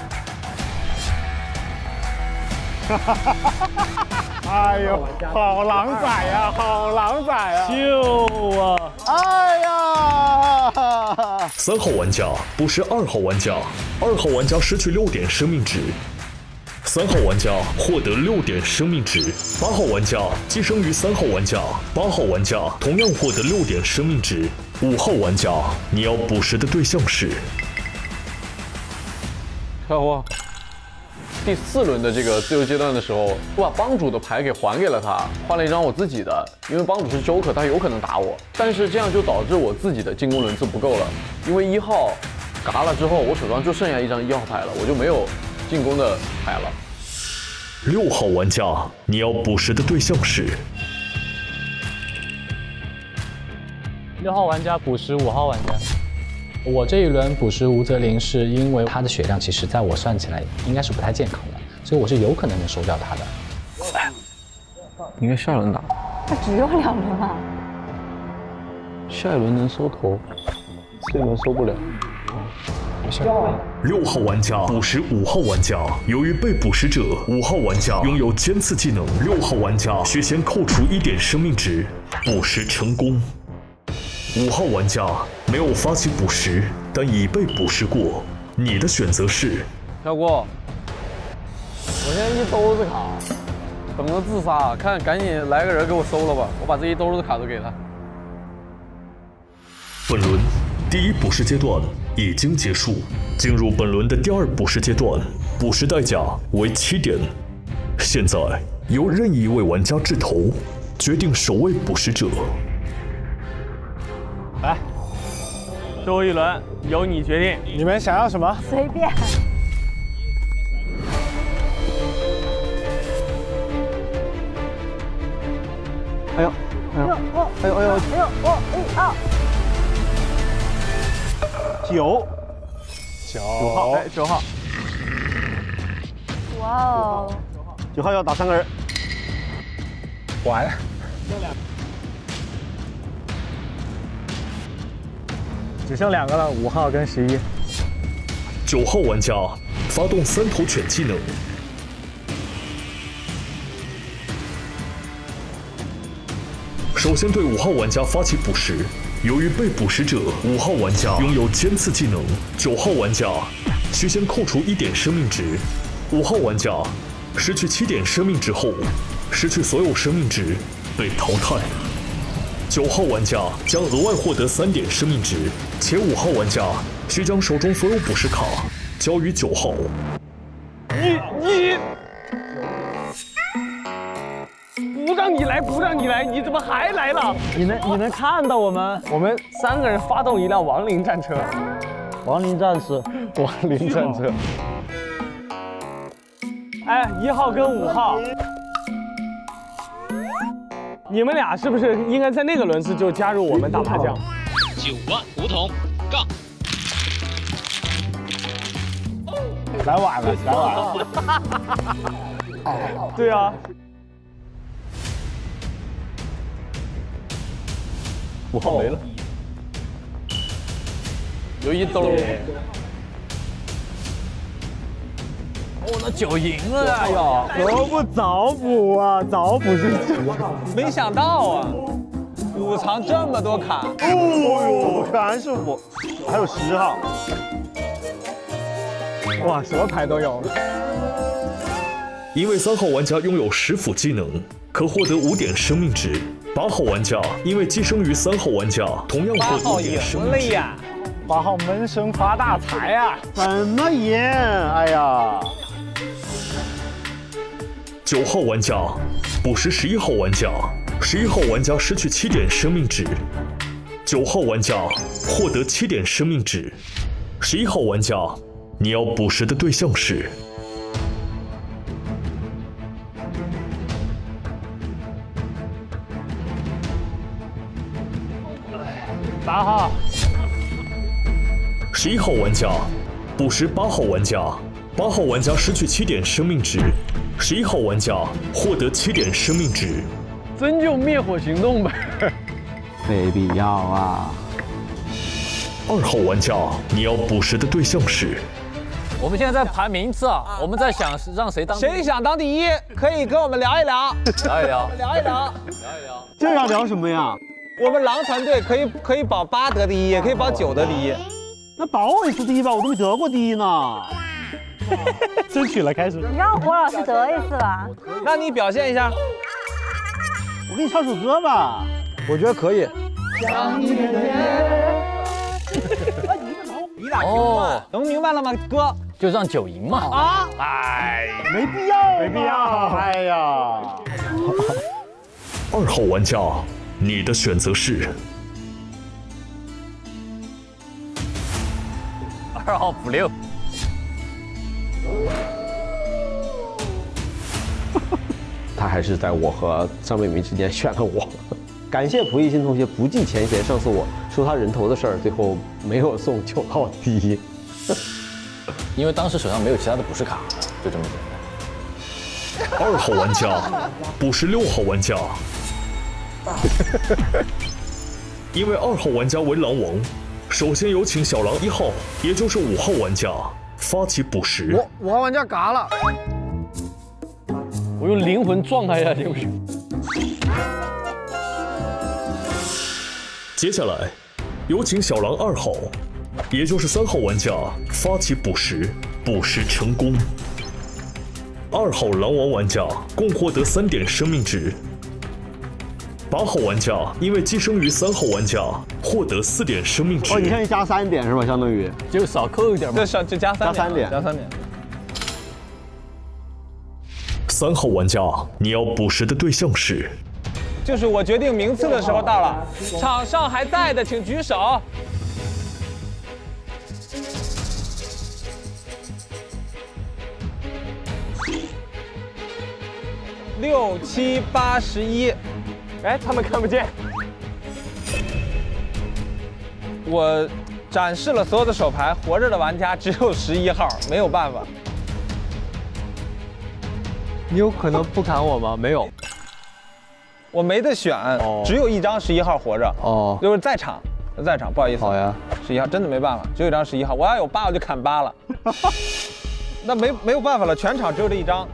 哎呦，好狼崽呀，好狼崽呀！ 秀啊！ 哎呀 ！3号玩家不是2号玩家，2号玩家失去6点生命值。 3号玩家获得6点生命值，8号玩家寄生于3号玩家，8号玩家同样获得6点生命值。5号玩家，你要捕食的对象是跳过。第4轮的这个自由阶段的时候，我把帮主的牌给还给了他，换了一张我自己的，因为帮主是 Joker， 他有可能打我，但是这样就导致我自己的进攻轮次不够了，因为1号嘎了之后，我手上就剩下一张1号牌了，我就没有 进攻的牌了。 6号玩家，你要捕食的对象是 6号玩家捕食5号玩家。我这一轮捕食吴泽林，是因为他的血量其实在我算起来应该是不太健康的，所以我是有可能能收掉他的。 应该下一轮打。 他只有2轮啊。 下一轮能收头，这一轮收不了。 6号玩家捕食5号玩家，由于被捕食者5号玩家拥有尖刺技能，6号玩家需先扣除1点生命值，捕食成功。5号玩家没有发起捕食，但已被捕食过。你的选择是跳过。我现在一兜子卡，等着自杀，看赶紧来个人给我收了吧，我把这一兜子卡都给他。 本轮第1捕食阶段 已经结束，进入本轮的第2捕食阶段，捕食代价为7点。现在由任意一位玩家掷头，决定首位捕食者。 来，最后一轮由你决定， 你们想要什么？ 随便。 哎呦，哎呦，哎呦，哎呦， 哎呦，我1、2。 9号， 哎，9号。 哇哦 ！9号要打3个人， 完。 只剩2个了，5号跟11。 9号玩家发动3头犬技能。首先对5号玩家发起捕食。 由于被捕食者5号玩家拥有尖刺技能，9号玩家需先扣除1点生命值。5号玩家失去7点生命值后，失去所有生命值，被淘汰。9号玩家将额外获得3点生命值，且5号玩家需将手中所有捕食卡交于9号。 你。 不让你来，不让你来，你怎么还来了？ 你能看到我们？ 我们3个人发动一辆亡灵战车， 亡灵战士， 亡灵战车。 哎，1号跟5号，你们俩是不是应该在那个轮次就加入我们打麻将 ？9万胡同杠。 来晚了，来晚了。 对啊。 5号没了，有一兜。 哦，那9赢了呀！ 哎呀， 何不早补啊？早补是没想到啊！ 5藏这么多卡， 哦呦，全是我，还有10号。 哇，什么牌都有。 因为3号玩家拥有10辅技能，可获得5点生命值。8号玩家因为寄生于3号玩家，同样获得5点生命值。 8号闷声发大财啊！ 怎么赢？哎呀 ！9号玩家捕食11号玩家，11号玩家失去7点生命值，9号玩家获得7点生命值。11号玩家，你要捕食的对象是 8号。 11号玩家捕食8号玩家，8号玩家失去7点生命值，11号玩家获得7点生命值。 真就灭火行动呗， 没必要啊。 2号玩家，你要捕食的对象是。 我们现在在排名次啊，我们在想让谁当。 谁想当第一，可以跟我们聊一聊。 聊一聊， 聊一聊。 这要聊什么呀？ 我们狼团队可以保8得第一，也可以保9得第一。 那保我一次第一吧，我都没得过第一呢。 争取了，开始。 你让胡老师得一次吧。 那你表现一下。 我给你唱首歌吧。 我觉得可以。 你俩哦，能明白了吗，哥？ 就让9赢嘛。 啊！ 哎， 没必要， 没必要。 哎呀。 2号玩家，你的选择是。 2号补6， 他还是在我和张美明之间选了我。感谢蒲熠星同学不计前嫌，上次我收他人头的事儿，最后没有送9号第一， 因为当时手上没有其他的捕食卡，就这么简单。 2号玩家捕食6号玩家，因为2号玩家为狼王。 首先有请小狼1号，也就是5号玩家发起捕食。 5号玩家嘎了， 我用灵魂撞他一下行不行？ 接下来有请小狼2号，也就是3号玩家发起捕食，捕食成功。2号狼王玩家共获得3点生命值。 8号玩家因为寄生于3号玩家，获得4点生命值。 哦，你现在加3点是吧？相当于就少扣一点嘛。 就加3点，加3点。 3号玩家，你要捕食的对象是。 就是我决定名次的时候到了，场上还在的请举手。6、7、8、11。 哎，他们看不见。 我展示了所有的手牌，活着的玩家只有11号，没有办法。 你有可能不砍我吗？没有， 我没得选，只有一张11号活着。 哦， 就是在场，不好意思。 好呀 ，11号真的没办法，只有一张11号。我要有8，我就砍8了。那没有办法了，全场只有这一张。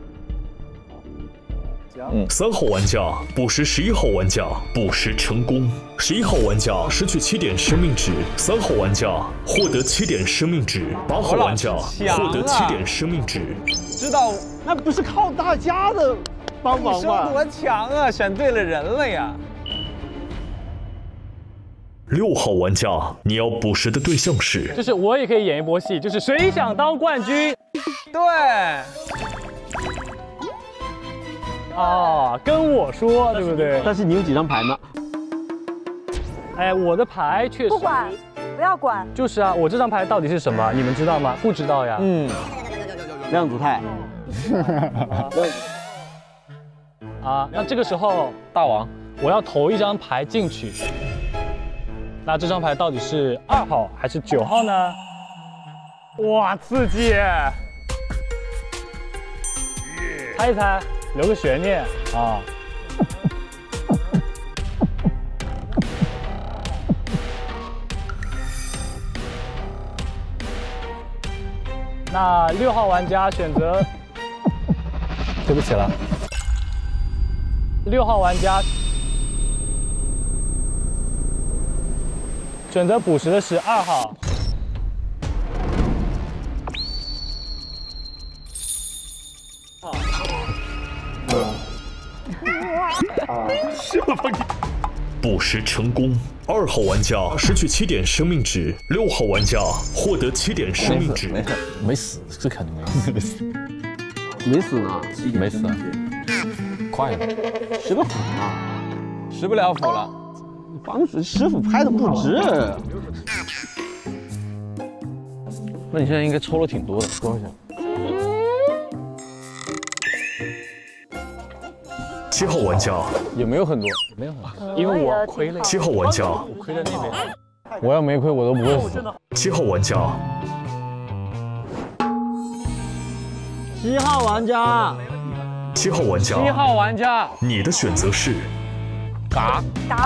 3号玩家捕食11号玩家，捕食成功。11号玩家失去7点生命值，3号玩家获得7点生命值，8号玩家获得7点生命值。 知道那不是靠大家的帮忙吗？ 你说多强啊！选对了人了呀。 6号玩家，你要捕食的对象是。 就是我也可以演一波戏，就是谁想当冠军？ 对。 啊，跟我说，对不对？ 但是你有几张牌呢？ 哎，我的牌确实不管，不要管。 就是啊，我这张牌到底是什么？你们知道吗？不知道呀。 量子态。 啊，那这个时候大王，我要投一张牌进去。那这张牌到底是2号还是9号呢？哇，刺激！猜一猜。 留个悬念啊！那6号玩家选择，对不起了。6号玩家选择捕食的是2号。 捕食成功，2号玩家失去7点生命值，6号玩家获得7点生命值。 没死，这肯定没死。 没死呢？ 没死，快了 ，10个斧呢 ，10不了斧了。 帮主师傅拍的不值。 那你现在应该抽了挺多的，多少钱 ？7号玩家也没有很多， 没有很多， 因为我亏了。 7号玩家， 我亏在那边。 我要没亏，我都不会死。 7号玩家 ，7号玩家 ，7号玩家 ，7号玩家， 你的选择是嘎。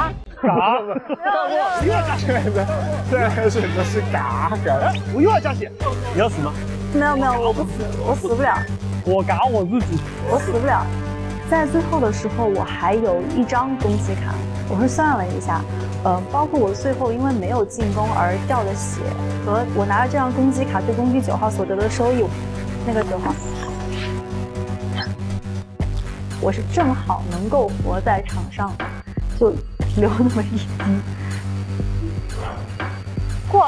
又要加血，这选择是嘎。我又要加血，你要死吗？ 没有，我不死，我死不了。 我嘎我自己， 我死不了。在最后的时候，我还有1张攻击卡，我是算了一下，包括我最后因为没有进攻而掉的血，和我拿着这张攻击卡对攻击9号所得的收益，那个9号，我是正好能够活在场上，就留那么一滴，过，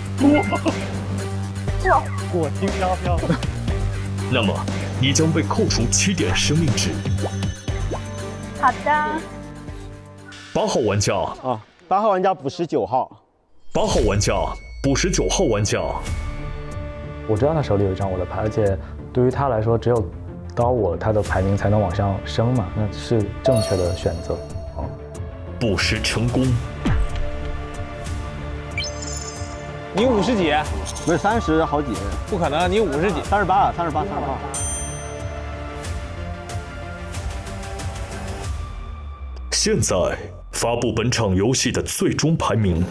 轻飘飘。 那么你将被扣除7点生命值。 好的。 8号玩家啊，8号玩家捕食9号。 8号玩家捕食9号玩家。 我知道他手里有一张我的牌，而且对于他来说，只有刀我他的排名才能往上升嘛，那是正确的选择。 捕食成功。 你50几？ 不是30好几？ 不可能，你50几 ？38。 现在发布本场游戏的最终排名。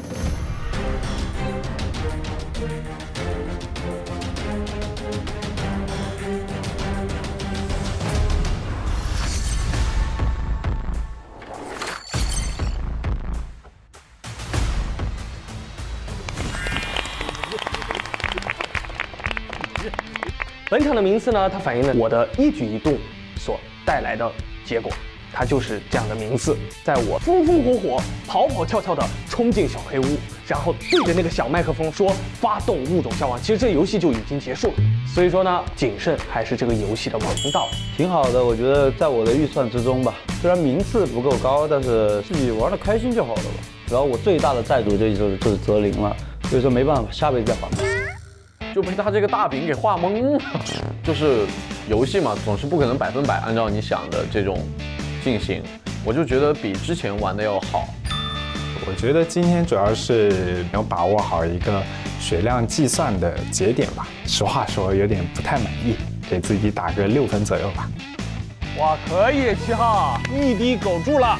本场的名次呢，它反映了我的一举一动所带来的结果，它就是这样的名次。在我风风火火、跑跑跳跳的冲进小黑屋，然后对着那个小麦克风说发动物种消亡，其实这个游戏就已经结束了。所以说呢，谨慎还是这个游戏的王道。 挺好的，我觉得在我的预算之中吧。虽然名次不够高，但是自己玩的开心就好了吧。主要我最大的债主就是泽林了，所以说没办法，下辈子再还。 就被他这个大饼给画懵了。就是游戏嘛，总是不可能100%按照你想的这种进行，我就觉得比之前玩的要好。 我觉得今天主要是没有把握好一个血量计算的节点吧。实话说，有点不太满意，给自己打个6分左右吧。 哇，可以7号一滴狗住了，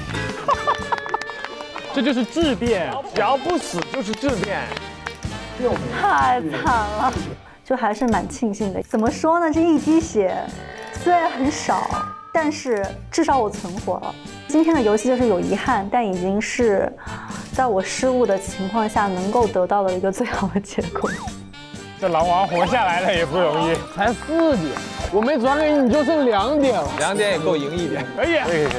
这就是质变， 只要不死就是质变。 太惨了，就还是蛮庆幸的。怎么说呢？这一滴血虽然很少，但是至少我存活了。今天的游戏就是有遗憾，但已经是在我失误的情况下能够得到的一个最好的结果。 这狼王活下来了也不容易， 才4点，我没转给你，你就剩2点了，2点也够赢1点， 可以。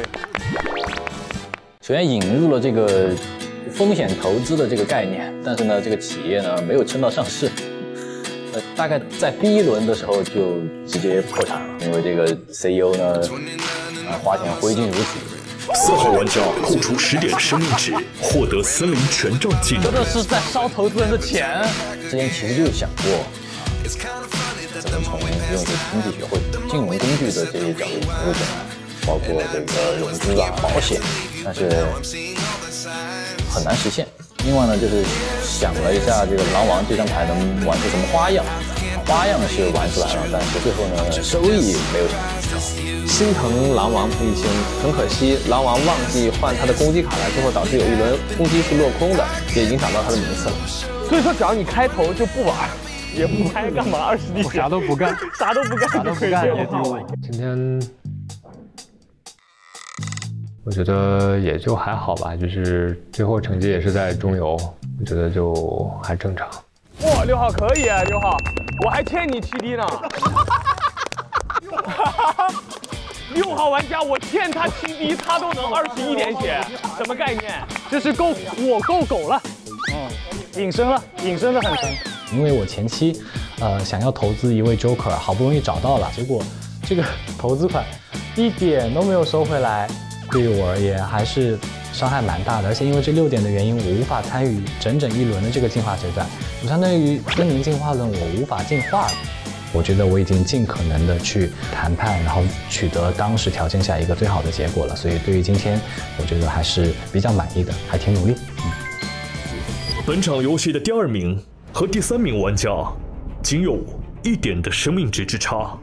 首先引入了这个风险投资的这个概念，但是呢，这个企业呢没有撑到上市，大概在第1轮的时候就直接破产了，因为这个 CEO 呢，花钱挥金如土。 4号玩家扣除10点生命值，获得森林权杖技能。 真的是在烧投资人的钱。之前其实就有想过，怎么从用这经济学或者金融工具的这些角度投入进来，包括这个融资啊、保险，但是很难实现。另外呢，就是想了一下这个狼王这张牌能玩出什么花样，花样是玩出来了，但是最后呢，收益没有想到。 心疼狼王这一星，很可惜，狼王忘记换他的攻击卡了，最后导致有1轮攻击是落空的，也影响到他的名次了。所以说，只要你开头就不玩，也不拍，干嘛20滴血， 啥都不干， 啥都不干， 啥都不干也丢。 今天我觉得也就还好吧，就是最后成绩也是在中游，我觉得就还正常。 哇，6号可以啊，6号，我还欠你7滴呢。6号玩家，我欠他7滴，他都能21点血，什么概念？ 这是够我够狗了。隐身了，隐身的很深。 因为我前期，想要投资一位 Joker， 好不容易找到了，结果这个投资款一点都没有收回来，对于我而言还是伤害蛮大的。而且因为这6点的原因，我无法参与整整1轮的这个进化阶段，我相当于森林进化论我无法进化了。我觉得我已经尽可能的去谈判，然后取得当时条件下一个最好的结果了。所以对于今天，我觉得还是比较满意的，还挺努力。 本场游戏的第2名和第3名玩家仅有1点的生命值之差。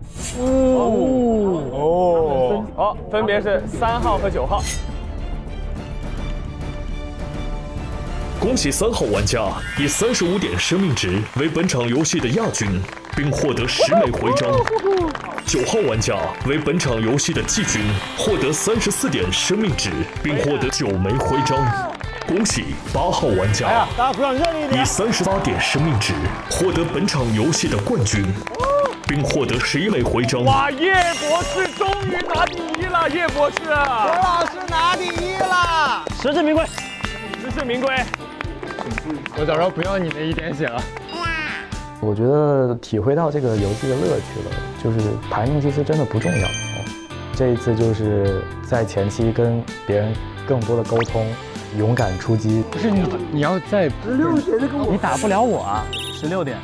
好，分别是3号和9号。 恭喜3号玩家以35点生命值为本场游戏的亚军，并获得10枚徽章。9号玩家为本场游戏的季军，获得34点生命值，并获得9枚徽章。恭喜8号玩家以38点生命值获得本场游戏的冠军，并获得11枚徽章。 哇，叶博士终于拿第1了！叶博士， 何老师拿第1了， 实至名归， 实至名归。 我早知道不要你那1点血了。 我觉得体会到这个游戏的乐趣了，就是排名其实真的不重要。这一次就是在前期跟别人更多的沟通，勇敢出击。 不是你要在 16血的跟我， 你打不了我啊！16点。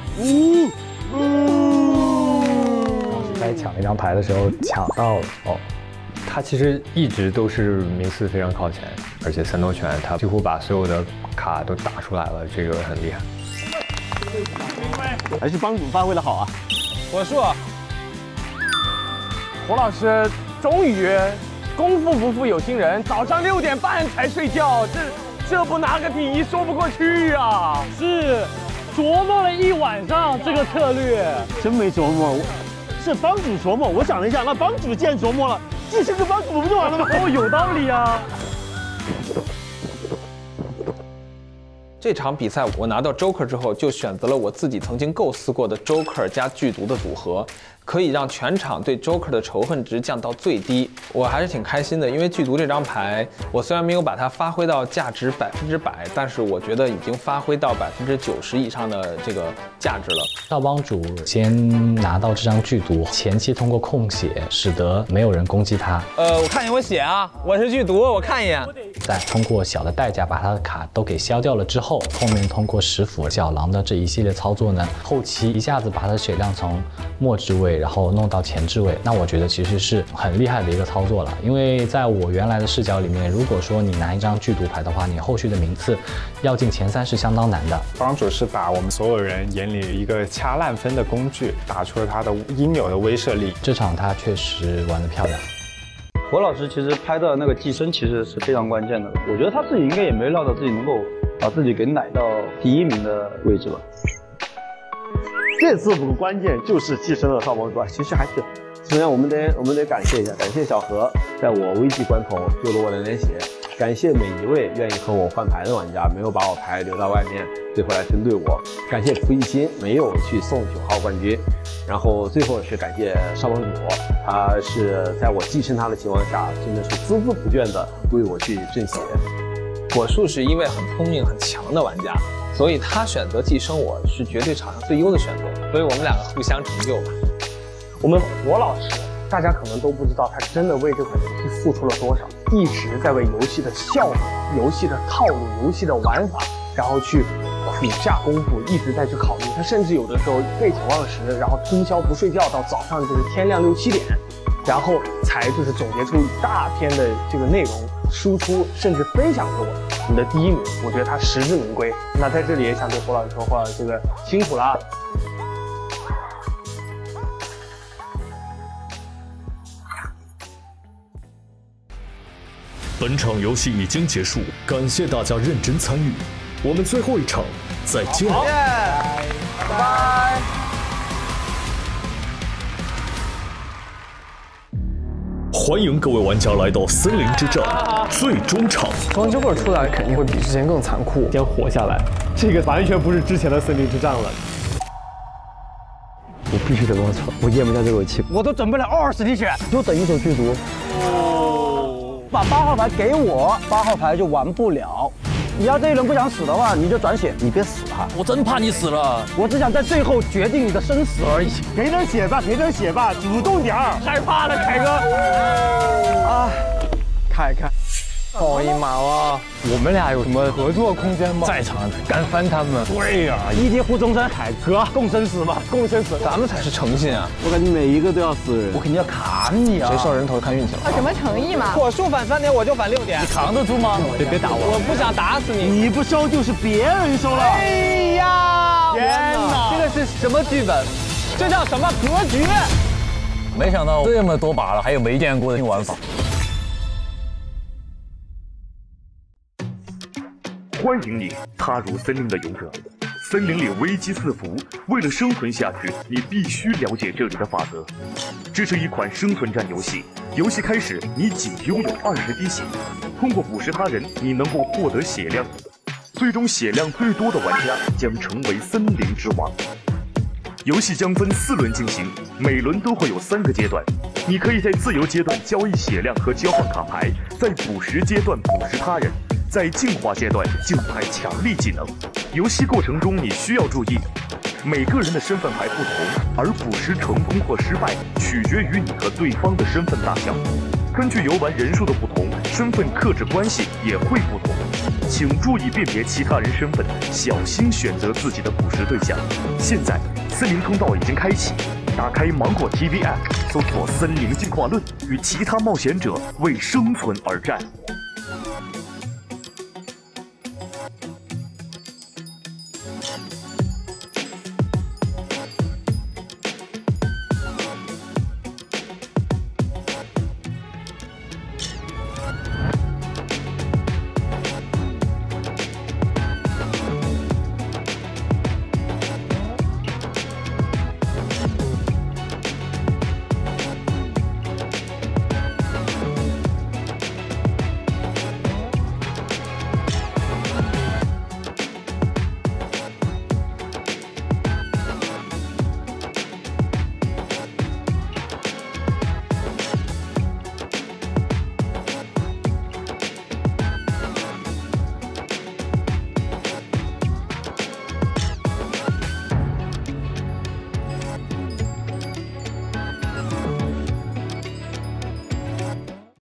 在抢那张牌的时候抢到了哦。 他其实一直都是名次非常靠前，而且3头拳他几乎把所有的卡都打出来了，这个很厉害。 还是帮主发挥的好啊！ 火树，胡老师终于功夫不负有心人，早上6点半才睡觉，这不拿个第1说不过去啊！ 是琢磨了一晚上这个策略， 真没琢磨，是帮主琢磨。我想了一下，那帮主既然琢磨了，继承个帮主不就完了吗？ 哦，有道理啊！ 这场比赛我拿到 Joker 之后，就选择了我自己曾经构思过的 Joker 加剧毒的组合，可以让全场对 Joker 的仇恨值降到最低。我还是挺开心的，因为剧毒这张牌，我虽然没有把它发挥到价值100%，但是我觉得已经发挥到90%以上的这个价值了。 少帮主先拿到这张剧毒，前期通过控血，使得没有人攻击他。 我看一眼我血啊，我是剧毒，我看一眼。 在通过小的代价把他的卡都给消掉了之后，后面通过石斧、小狼的这一系列操作呢，后期一下子把他的血量从末置位，然后弄到前置位，那我觉得其实是很厉害的一个操作了。因为在我原来的视角里面，如果说你拿一张剧毒牌的话，你后续的名次要进前3是相当难的。 帮主是把我们所有人眼里一个掐烂分的工具，打出了他的应有的威慑力。 这场他确实玩得漂亮。 火老师其实拍的那个寄生其实是非常关键的，我觉得他自己应该也没料到自己能够把自己给奶到第1名的位置吧。 这次不关键就是寄生了少帮主，其实还是，首先我们得感谢一下，感谢小何在我危急关头救了我2点血，感谢每一位愿意和我换牌的玩家，没有把我牌留到外面，最后来针对我，感谢蒲一心没有去送9号冠军，然后最后是感谢少帮主，他是在我寄生他的情况下，真的是孜孜不倦的为我去挣血。 火树是一位很聪明很强的玩家，所以他选择寄生我是绝对场上最优的选择，所以我们2个互相成就吧。 我们火老师，大家可能都不知道，他真的为这款游戏付出了多少，一直在为游戏的效果、游戏的套路、游戏的玩法，然后去苦下功夫，一直在去考虑。他甚至有的时候废寝忘食，然后通宵不睡觉，到早上就是天亮6、7点，然后才就是总结出一大篇的这个内容输出，甚至分享给我们的第1名。我觉得他实至名归。那在这里也想对火老师说，火老师这个辛苦了。 本场游戏已经结束，感谢大家认真参与，我们最后一场再见。 拜拜。 欢迎各位玩家来到森林之战最终场。 双休会出来肯定会比之前更残酷，先活下来。这个完全不是之前的森林之战了。 我必须得往场，我咽不下这口气。 我都整不了20滴血，就等一手剧毒。把8号牌给我，8号牌就玩不了。你要这一轮不想死的话，你就转血，你别死哈。 我真怕你死了， 我只想在最后决定你的生死而已。 给点血吧，给点血吧，主动点儿。害怕了，凯哥。啊，凯。好一马了，我们俩有什么合作空间吗？在场干翻他们。对呀， 一敌护终身， 凯哥，共生死吧，共生死， 咱们才是诚信啊！ 我感觉每一个都要死人， 我肯定要砍你啊！ 谁上人头看运气了？ 什么诚意嘛？ 我说反3点，我就反6点， 你扛得住吗？ 别打我！ 我不想打死你， 你不收就是别人收了。 哎呀， 天哪！ 这个是什么剧本？这叫什么格局？ 没想到这么多把了，还有没见过的新玩法。 欢迎你踏入森林的勇者。森林里危机四伏，为了生存下去，你必须了解这里的法则。这是一款生存战游戏，游戏开始你仅拥有20滴血，通过捕食他人，你能够获得血量，最终血量最多的玩家将成为森林之王。游戏将分4轮进行，每轮都会有3个阶段。你可以在自由阶段交易血量和交换卡牌，在捕食阶段捕食他人，在进化阶段就派强力技能。游戏过程中你需要注意，每个人的身份牌不同，而捕食成功或失败取决于你和对方的身份大小。根据游玩人数的不同，身份克制关系也会不同。请注意辨别其他人身份，小心选择自己的捕食对象。现在森林通道已经开启，打开芒果 TV App， 搜索《森林进化论》，与其他冒险者为生存而战。